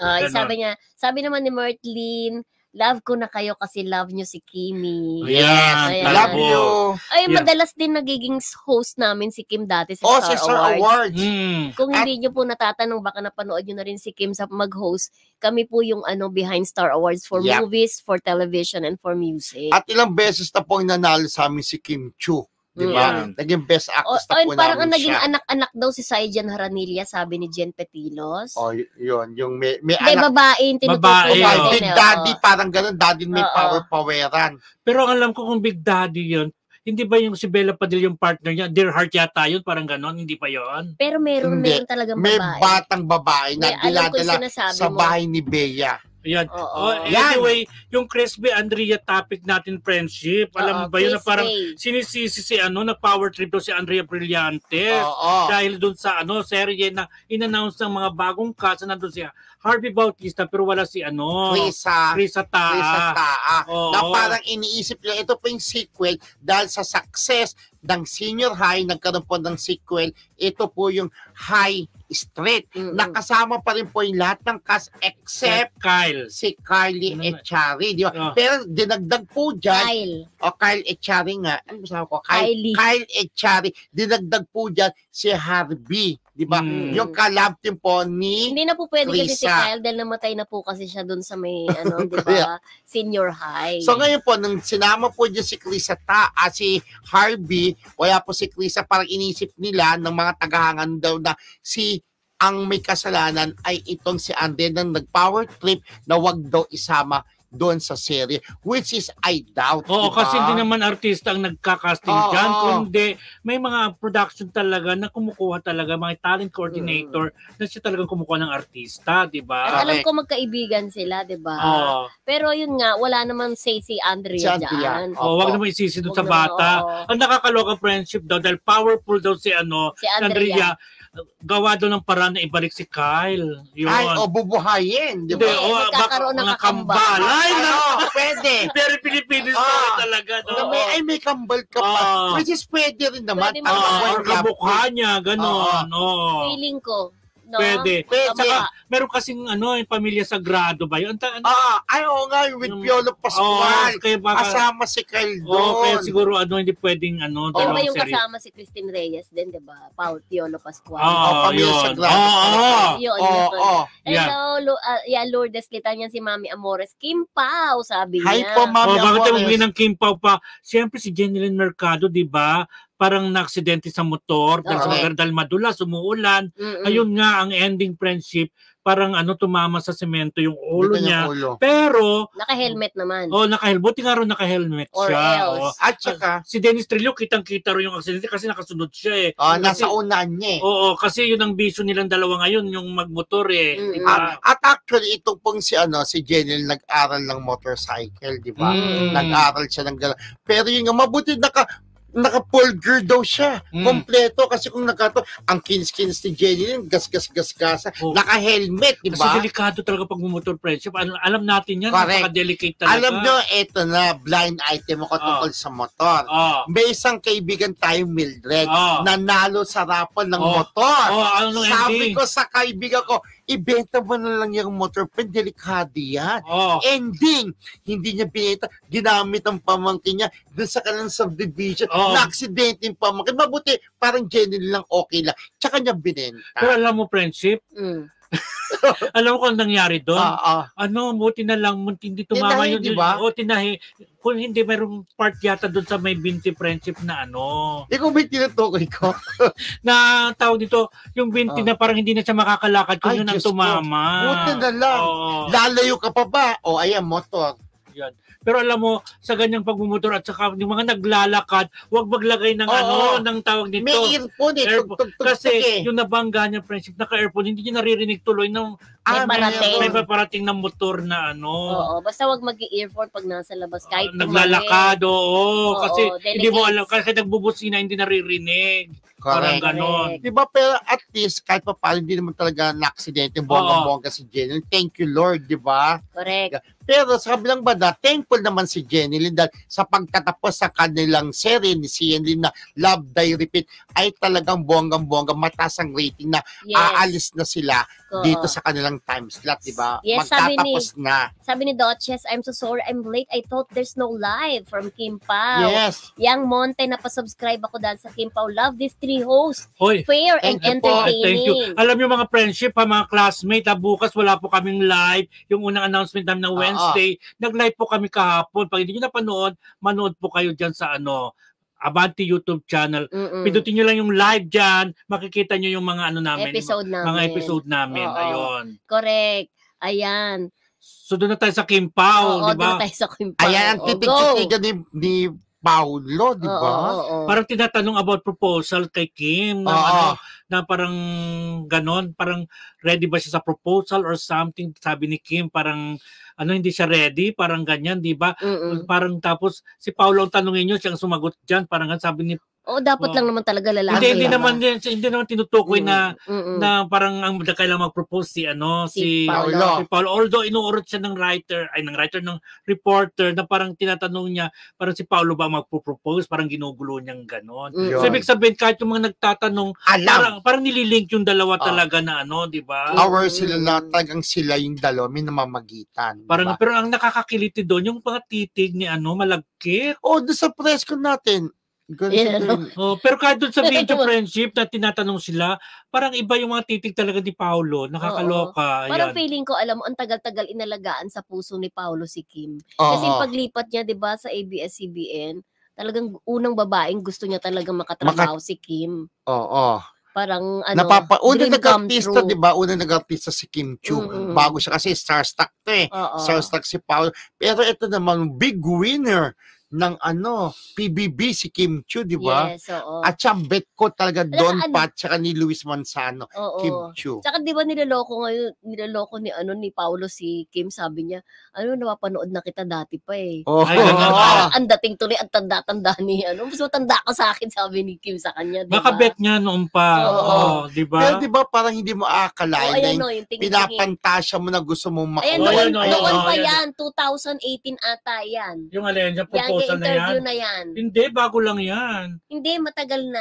Speaker 4: Sabi naman ni Mertlin, love ko na kayo kasi love nyo si Kimi.
Speaker 1: Yes, love you.
Speaker 4: Ay, madalas din nagiging host namin si Kim dati sa
Speaker 1: Star Awards.
Speaker 4: Kung hindi nyo po natatanong, baka napanood nyo na rin si Kim sa mag-host. Kami po yung behind Star Awards for movies, for television, and for music.
Speaker 1: At ilang beses na po nanalo sa amin si Kim Chu. Diba? Naging best actress na po
Speaker 4: parang
Speaker 1: namin
Speaker 4: naging anak-anak daw si Saijan Haranilla, sabi ni Jen Petilos.
Speaker 1: Yun. Yung may
Speaker 4: anak. Babae, tinutukoy.
Speaker 1: Big Daddy, parang ganun. Daddy may power-poweran.
Speaker 3: Pero alam ko kung Big Daddy yun, hindi ba yung si Bella Padilla yung partner niya? Dear Heart yata yun, parang ganon, hindi pa yun?
Speaker 4: Pero meron talagang babae.
Speaker 1: May batang babae na dinadala sa bahay ni Bea.
Speaker 3: Ayan. Anyway, yung Crispy Andrea topic natin, friendship. Alam mo ba yun na parang sinisisi si nag-power trip daw si Andrea Brillantes. Dahil dun sa serye na in-announce ng mga bagong cast na nandun siya. Harvey Bautista pero wala si Krisa Taa.
Speaker 1: Na parang iniisip niya, ito po yung sequel dahil sa success ng Senior High, nagkaroon po ng sequel, ito po yung High Street. Nakasama pa rin po yung lahat ng cast except si Kylie Echari. Di ba? Pero dinagdag po dyan, Kyle Echari nga, ano sabi ko? Kyle Echari, dinagdag po dyan si Harvey. Di ba? Yung collab team po ni
Speaker 4: hindi na po pwede kasi si Kyle dahil namatay na po kasi siya dun sa may di ba? Senior High.
Speaker 1: So ngayon po, nung sinama po dyan si Krisa si Harvey, wala po si Krisa, parang inisip nila ng mga tagahangan daw na ang may kasalanan ay itong si Andre na nag-power trip na wag daw isama doon sa serye, which is I doubt.
Speaker 3: Kasi hindi naman artista ang nagka-casting dyan, kundi may mga production talaga na kumukuha talaga, mga talent coordinator na siya talagang kumukuha ng artista, di ba?
Speaker 4: Alam ko magkaibigan sila, di ba? Pero yun nga, wala naman say si Andrea dyan.
Speaker 3: Wag naman isisi doon sa bata. Ang nakakaloka friendship daw, dahil powerful daw si Andrea, gawa doon ng paraan na ibalik si Kyle. Yun.
Speaker 1: Bubuhayin. Di ba?
Speaker 4: Magkakaroon ng kakambal.
Speaker 1: Pwede.
Speaker 3: Very Filipino story talaga.
Speaker 1: May kambal ka pa. Which is pwede rin naman.
Speaker 3: Kamukha niya, gano'n.
Speaker 4: Feeling ko, No?
Speaker 3: Pwede.
Speaker 1: Pwede.
Speaker 3: Saka, meron kasing yung pamilya Sagrado ba yun?
Speaker 1: Ay, oo nga, with Piolo Pascual.
Speaker 3: Kaya baka,
Speaker 1: kasama si Kyle doon.
Speaker 3: kaya siguro hindi pwedeng
Speaker 4: Yan ba
Speaker 3: dalawang
Speaker 4: yung
Speaker 3: serye.
Speaker 4: kasama si Christine Reyes din, di ba? Paul Piolo Pascual.
Speaker 1: Pamilya
Speaker 3: yun.
Speaker 1: Sagrado.
Speaker 4: Yun. Hello, Lourdes Litan yan si Mami Amores. Kim Pao, sabi niya.
Speaker 1: Hi po, Mami
Speaker 3: Bakit
Speaker 1: Amores.
Speaker 3: yung ng Kim Pao pa? Siyempre si Jeneline Mercado, di ba? Parang na-aksidente sa motor dahil madulas, umuulan. Ayun nga, ang ending friendship, parang tumama sa semento yung ulo niya. Pero,
Speaker 4: naka-helmet naman.
Speaker 3: naka-helmet. Buti nga rin naka-helmet siya.
Speaker 4: Else.
Speaker 1: At saka,
Speaker 3: si Dennis Trillo, kitang-kita rin yung aksidente kasi nakasunod siya
Speaker 1: nasa unan niya
Speaker 3: Oo, kasi yun ang bisyo nilang dalawa ngayon, yung magmotor diba?
Speaker 1: At actually, itong pong si Jenny nag-aral ng motorcycle, di ba? Nag-aral siya ng gano'n. Pero yung mabuti naka-full gear daw siya. Kompleto. Kasi kung ang kinis-kinis ni Jenny, gas-gas-gas-gas. Naka-helmet, di ba?
Speaker 3: Kasi delikado talaga pag motor friendship. Alam natin yan. Napaka-delicate talaga.
Speaker 1: Alam nyo, ito na, blind item ako tungkol sa motor. May isang kaibigan tayo, Mildred, nanalo sa raffle ng motor. Sabi ko sa kaibigan ko, ibenta mo na lang yung motor, delikado yan. Ending, hindi niya binenta, ginamit ang pamangkin niya dun sa kanilang subdivision, na-aksidente yung pamangkin. Mabuti, parang genuine lang, okay lang. Tsaka niya binenta.
Speaker 3: Pero alam mo, friendship, alam mo kung nangyari doon? Buti na lang, hindi tumama yun.
Speaker 1: Diba?
Speaker 3: Tinahi. Kung hindi, mayroong part yata doon sa may binti friendship na
Speaker 1: Ikaw ba yung tinutukoy ko?
Speaker 3: na tawag dito, yung binti na parang hindi na siya makakalakad kung yun ang tumama.
Speaker 1: Buti na lang. Lalayo ka pa ba? Ayan, motor.
Speaker 3: Yan. Pero alam mo, sa ganyang pagmumotor at saka yung mga naglalakad, huwag maglagay ng ng tawag dito.
Speaker 1: May earphone
Speaker 3: Kasi yung nabangga niya, friendship, naka-earphone, hindi niya naririnig tuloy ng may paparating ng motor na
Speaker 4: Oo, basta wag mag-earphone pag nasa labas. Kahit
Speaker 3: naglalakad, kasi hindi mo alam, kasi nagbubusina, hindi naririnig. Parang ganon.
Speaker 1: Diba, pero at least, kahit pa paano, hindi naman talaga na-aksidente, bongga-bongga si Jenny. Thank you, Lord, diba?
Speaker 4: Correct.
Speaker 1: Pero sa kabilang banda, thankful naman si Jenny Lynn dahil sa pagtatapos sa kanilang serye ni Sian Lynn na Love Die Repeat ay talagang bonggang-bongga, mataas ang rating na aalis na sila dito sa kanilang time slot, diba?
Speaker 4: Yes,
Speaker 1: magtatapos na.
Speaker 4: Sabi ni Dotches, I'm so sorry, I'm late. I thought there's no live from Kim Pao.
Speaker 1: Yes.
Speaker 4: Yang Monte, napasubscribe ako dahil sa Kim Pao. Love these three hosts. Fair and entertaining.
Speaker 3: Thank you. Alam niyo mga friendship, mga classmate, bukas wala po kaming live. Yung unang announcement namin ng Wednesday, nag-live po kami kahapon. Pag hindi nyo napanood, manood po kayo dyan sa Avanti YouTube channel. Pindutin nyo lang yung live dyan, makikita nyo yung mga namin. Mga episode namin. Ayun.
Speaker 4: Correct. Ayan.
Speaker 3: So doon na tayo sa Kim Pao, di ba?
Speaker 4: Doon na tayo sa Kim Pao.
Speaker 1: Ayan, ang titig-titigan ni Paulo, di ba?
Speaker 3: Parang tinatanong about proposal kay Kim na parang ganon, parang ready ba siya sa proposal or something, sabi ni Kim, parang hindi siya ready, parang ganyan, di ba? Parang tapos si Paulo ang tanungin niyo, siyang sumagot diyan, parang sabi ni
Speaker 4: dapat lang naman talaga lalaki.
Speaker 3: Hindi naman tinutukoy na parang ang kailangan mag-propose si Paulo. Although inuurot siya ng reporter na parang tinatanong niya, parang si Paulo ba magpo-propose, parang ginugulo niyang ganon. So ibig sabihin kahit yung mga nagtatanong, parang nililink yung dalawa talaga na di ba?
Speaker 1: Aware sila na talagang sila yung dalawa, may namamagitan.
Speaker 3: Parang, pero ang nakakakiliti doon, yung mga titig ni malagkit.
Speaker 1: Doon sa press ko natin.
Speaker 3: Pero kahit doon sa video friendship na tinatanong sila, parang iba yung mga titig talaga ni Paulo, nakakaloka.
Speaker 4: Parang feeling ko, alam mo, ang tagal-tagal inalagaan sa puso ni Paulo si Kim. Kasi paglipat niya, 'di ba, sa ABS-CBN, talagang unang babaeng gusto niya talagang makatrabaho si Kim. Parang
Speaker 1: unang nag-artista, 'di ba? Unang nag-artista si Kim Chu. Bago siya kasi starstruck 'to eh. Starstruck si Paulo. Pero ito naman big winner ng PBB si Kim Chu, di ba?
Speaker 4: Yes, oo.
Speaker 1: At siya bet ko talaga Don Pat tsaka ni Luis Manzano, Kim Chu.
Speaker 4: Tsaka di ba niloloko ni Paulo si Kim, sabi niya, napapanood na kita dati pa eh. Ang dating tuloy, ang tanda-tanda ni mas matanda ka sa akin, sabi ni Kim sa kanya, di ba?
Speaker 3: Baka bet niya noon pa. Di ba?
Speaker 1: Pero di ba parang hindi mo akalain na yung pinapantasya mo na gusto mong makuha.
Speaker 4: Noon pa yan, 2018 ata yan.
Speaker 3: Yung proposal
Speaker 4: interview na yan.
Speaker 3: Hindi, bago lang yan.
Speaker 4: Hindi, matagal na.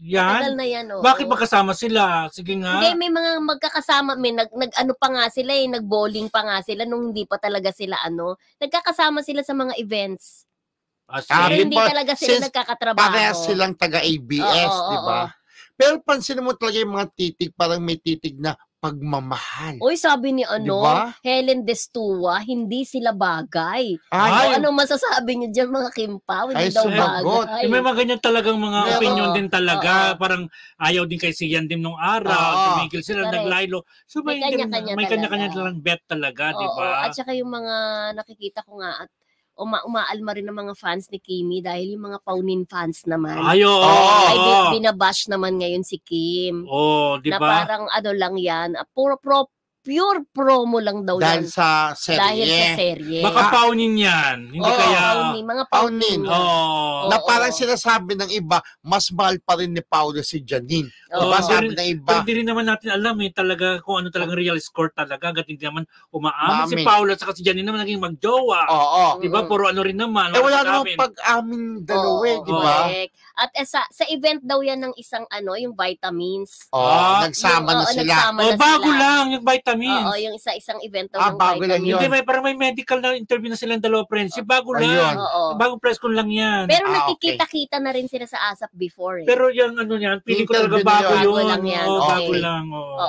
Speaker 4: Matagal na yan,
Speaker 3: Bakit magkasama sila? Sige nga.
Speaker 4: Hindi, may mga magkakasama, may nag-ano pa nga sila nag-bowling pa nga sila nung hindi pa talaga sila nagkakasama sila sa mga events. Pero hindi talaga sila nagkakatrabaho.
Speaker 1: Parehas silang taga-ABS, di ba? Pero pansin mo talaga yung mga titig, parang may titig na pagmamahal.
Speaker 4: Uy, sabi ni
Speaker 1: Diba?
Speaker 4: Helen Destua, hindi sila bagay. Ano masasabi niyo dyan mga Kimpaw? Hindi daw bagay.
Speaker 3: May mga ganyan talagang mga opinion din talaga. Parang ayaw din kay Sian din nung araw. Tumigil sila, naglaylo. So may kanya-kanya lang bet talaga, di ba?
Speaker 4: At saka yung mga nakikita ko nga at umaalma rin ng mga fans ni Kimi dahil yung mga Paunin fans naman. Ay binabash naman ngayon si Kim.
Speaker 3: Di ba?
Speaker 4: Na parang lang yan. Pure promo lang daw
Speaker 1: dahil
Speaker 4: yan.
Speaker 1: Sa serye.
Speaker 3: Baka Paunin yan. Hindi kaya...
Speaker 4: Mga Paunin.
Speaker 1: Na parang sinasabi ng iba, mas mahal pa rin ni Paulo si Janine. Diba sabi ng iba?
Speaker 3: Pero hindi rin naman natin alam talaga kung ano talagang real score talaga. Hanggat hindi naman umaamin si Paulo at saka si Janine naman naging magjowa. Diba? Puro ano rin naman.
Speaker 1: Wala naman pag-amin dalawa, diba?
Speaker 4: At sa event daw yan ng isang yung vitamins.
Speaker 1: Nagsama na sila.
Speaker 3: Bago lang yung vitamins.
Speaker 4: Yung isang event daw ng
Speaker 1: bago lang
Speaker 4: vitamins.
Speaker 1: yun.
Speaker 3: Hindi, parang may medical na interview na silang dalawa friendship. Bago lang. Bagong press con lang yan.
Speaker 4: Pero nakikita-kita na rin sila sa ASAP before.
Speaker 3: Pero yung yan, pili ko talaga bago yun.
Speaker 4: Lang yan.
Speaker 3: Bago lang.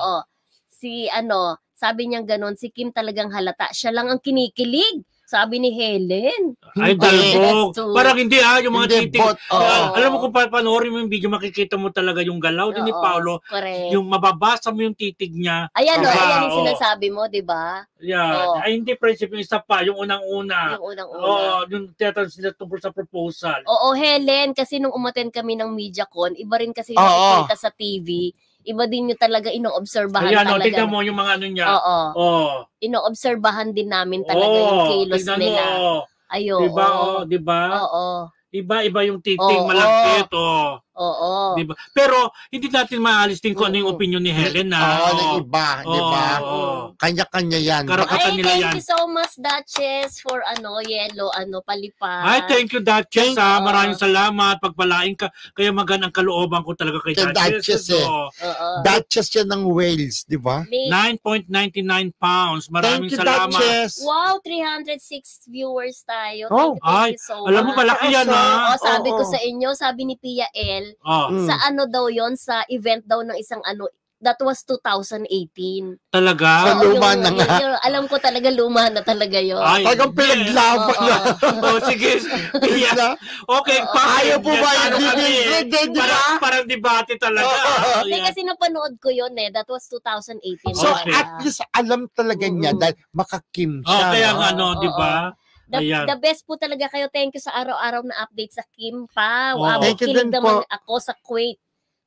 Speaker 4: Si sabi niya ganun, si Kim talagang halata. Siya lang ang kinikilig. Sabi ni Helen.
Speaker 3: Ay, dalbog. Parang hindi yung mga titig. Alam mo kung panoorin mo yung video, makikita mo talaga yung galaw din ni Paulo.
Speaker 4: Correct.
Speaker 3: Yung mababasa mo yung titig niya.
Speaker 4: Ayan ayan yung sinasabi mo, di ba?
Speaker 3: Yan. Ay, hindi friendship yung isa pa, yung unang-una. Yung tetanong sila tungkol sa proposal.
Speaker 4: Helen, kasi nung umaten kami ng MediaCon, iba rin kasi yung nakikita sa TV. Iba din nyo talaga inoobserbahan talaga.
Speaker 3: Tignan mo yung mga niya.
Speaker 4: Inoobserbahan din namin talaga yung kilos nila. Ayun.
Speaker 3: Diba? Iba-iba yung titing malagkit. Diba? Pero hindi natin maalis din kung ano yung opinion ni Helen
Speaker 1: ng iba, diba? Kanya-kanya yan.
Speaker 3: Karapatan nila yan.
Speaker 4: Thank you so much, Duchess, for yellow, palipad.
Speaker 3: Ay, thank you, Duchess. Maraming salamat. Pagpalain ka. Kaya magandang kalooban ko talaga kay Duchess.
Speaker 1: Duchess yan ng Wales, diba?
Speaker 3: 9.99 pounds. Maraming salamat.
Speaker 1: Duchess.
Speaker 4: Wow, 306 viewers tayo.
Speaker 3: Thank you so much. Alam mo, malaki yan,
Speaker 4: sabi ko sa inyo, sabi ni Pia L, sa daw yon sa event daw ng isang that was 2018.
Speaker 3: Talaga?
Speaker 1: Sa luma na nga.
Speaker 4: Alam ko talaga luma na talaga yun.
Speaker 1: Talagang pinaglaban na.
Speaker 3: Sige. Okay.
Speaker 1: Ayaw po ba yung debate?
Speaker 3: Parang debate talaga.
Speaker 4: Hindi kasi napanood ko yun That was 2018.
Speaker 1: So at least alam talaga niya dahil makakim siya.
Speaker 3: Kaya nga di ba?
Speaker 4: The best po talaga kayo. Thank you sa araw-araw na update sa Kim pa.
Speaker 1: Thank you din
Speaker 4: naman
Speaker 1: po.
Speaker 4: ako sa Kuwait.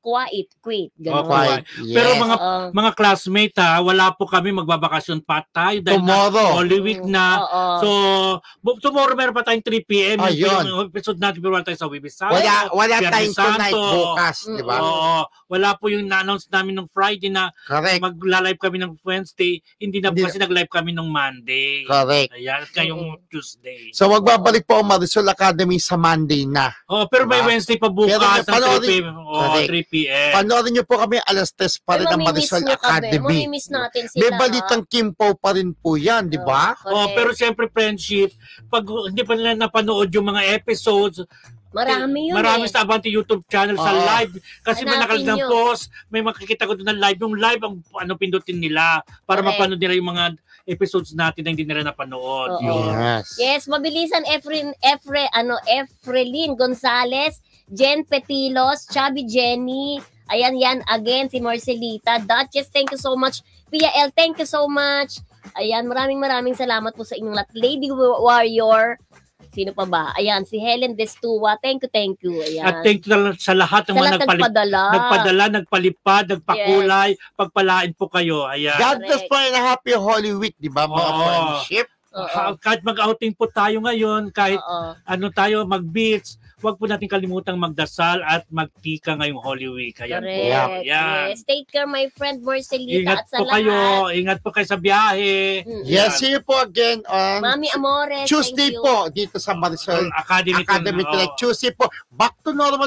Speaker 3: Ganun. Pero mga classmate wala po kami, magbabakasyon pa tayo dahil Holy Week na. So tomorrow meron pa tayong 3 PM yung episode natin, pero wala tayo sa Webisaya.
Speaker 1: Wala tayong tonight bukas, di ba?
Speaker 3: Wala po yung na-announce namin ng Friday na magla-live kami ng Wednesday, hindi na po kasi nag-live kami ng Monday.
Speaker 1: Correct.
Speaker 3: Ayan, kayong Tuesday.
Speaker 1: So magbabalik po ang Marisol Academy sa Monday na.
Speaker 3: Pero may Wednesday pa bukas ng 3 PM. 3 PM.
Speaker 1: Panoorin niyo po kami alas 3 pa rin ang Marisol Academy.
Speaker 4: Mamimiss natin sila.
Speaker 1: May balitang Kimpo pa rin po yan, di ba?
Speaker 3: Pero siyempre friendship, pag hindi pa nila napanood yung mga episodes,
Speaker 4: marami yun
Speaker 3: marami sa Abante YouTube channel sa live. Kasi may nakalilang post, may makikita ko doon ng live. Yung live ang pindutin nila para mapanood nila yung mga episodes natin na hindi nila napanood.
Speaker 4: Yes, mabilisan Efrelin Gonzalez, Jen Petilos, Chubby Jenny, ayan yan, again, si Marcelita, Duchess, thank you so much, Pia L, thank you so much, ayan, maraming salamat po sa inyong lahat, Lady Warrior, sino pa ba? Ayan, si Helen Destua, thank you, ayan.
Speaker 3: At thank you sa lahat ng mga nagpadala, nagpalipad, nagpakulay, pagpalain po kayo, ayan.
Speaker 1: God bless po and happy Holy Week, di ba, mga friendship?
Speaker 3: Kahit mag-outing po tayo ngayon, kahit tayo, mag-beach, huwag po natin kalimutang magdasal at magtika ngayong Holy Week. Ayan po.
Speaker 4: Yes. Take care, my friend Marcelita.
Speaker 3: Ingat po kayo. Ingat po kayo sa biyahe.
Speaker 1: Yes, see you po again on
Speaker 4: Mami Amores.
Speaker 1: Tuesday po dito sa Marisol Academy. Tuesday po. Back to normal po.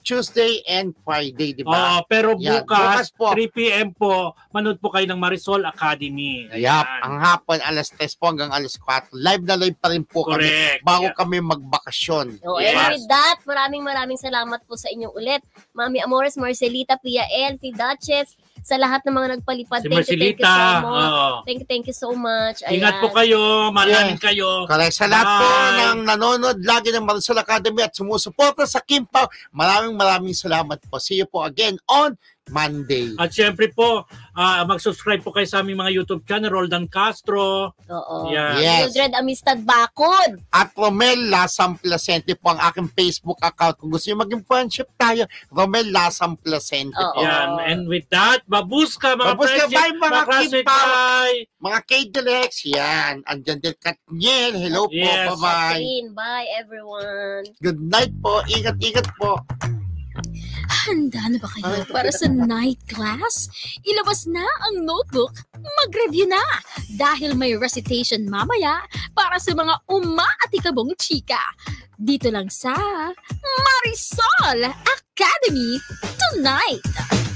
Speaker 1: Tuesday and Friday, di ba?
Speaker 3: Pero
Speaker 1: Yan.
Speaker 3: bukas
Speaker 1: po,
Speaker 3: 3 p.m. po, manood po kayo ng Marisol Academy.
Speaker 1: Yup, ang hapon, alas 3 po hanggang alas 4. Live na live pa rin po kami bago kami magbakasyon.
Speaker 4: And with that, maraming salamat po sa inyong ulit. Mami Amores, Marcelita, Pia Elsie, Duchess, sa lahat ng mga nagpalipad.
Speaker 3: Si
Speaker 4: Thank you so much. Thank you so much.
Speaker 3: Ingat po kayo, malamin kayo.
Speaker 1: Correct. Sa lahat po ng nanonood lagi ng Marisol Academy at sumusuporta sa Kim Pao, maraming salamat po. See you po again on Monday.
Speaker 3: At syempre po, mag-subscribe po kayo sa aming mga YouTube channel, Roldan Castro.
Speaker 4: Oo.
Speaker 3: Yes.
Speaker 4: Mildred Amistad Bacod.
Speaker 1: At Romel Lasam Placente po ang aking Facebook account. Kung gusto nyo maging friendship tayo, Romel Lasam Placente po.
Speaker 3: Yan. And with that, babuska mga friendship,
Speaker 1: bye, mga
Speaker 3: classmate,
Speaker 1: bye. Mga K-Delex, yan. Andyan din Katniel. Hello po. Bye-bye.
Speaker 4: Bye everyone.
Speaker 1: Good night po. Ingat po.
Speaker 2: Handa na ba kayo para sa night class? Ilabas na ang notebook, mag-review na dahil may recitation mamaya para sa mga umaatikabong chika. Dito lang sa Marisol Academy tonight.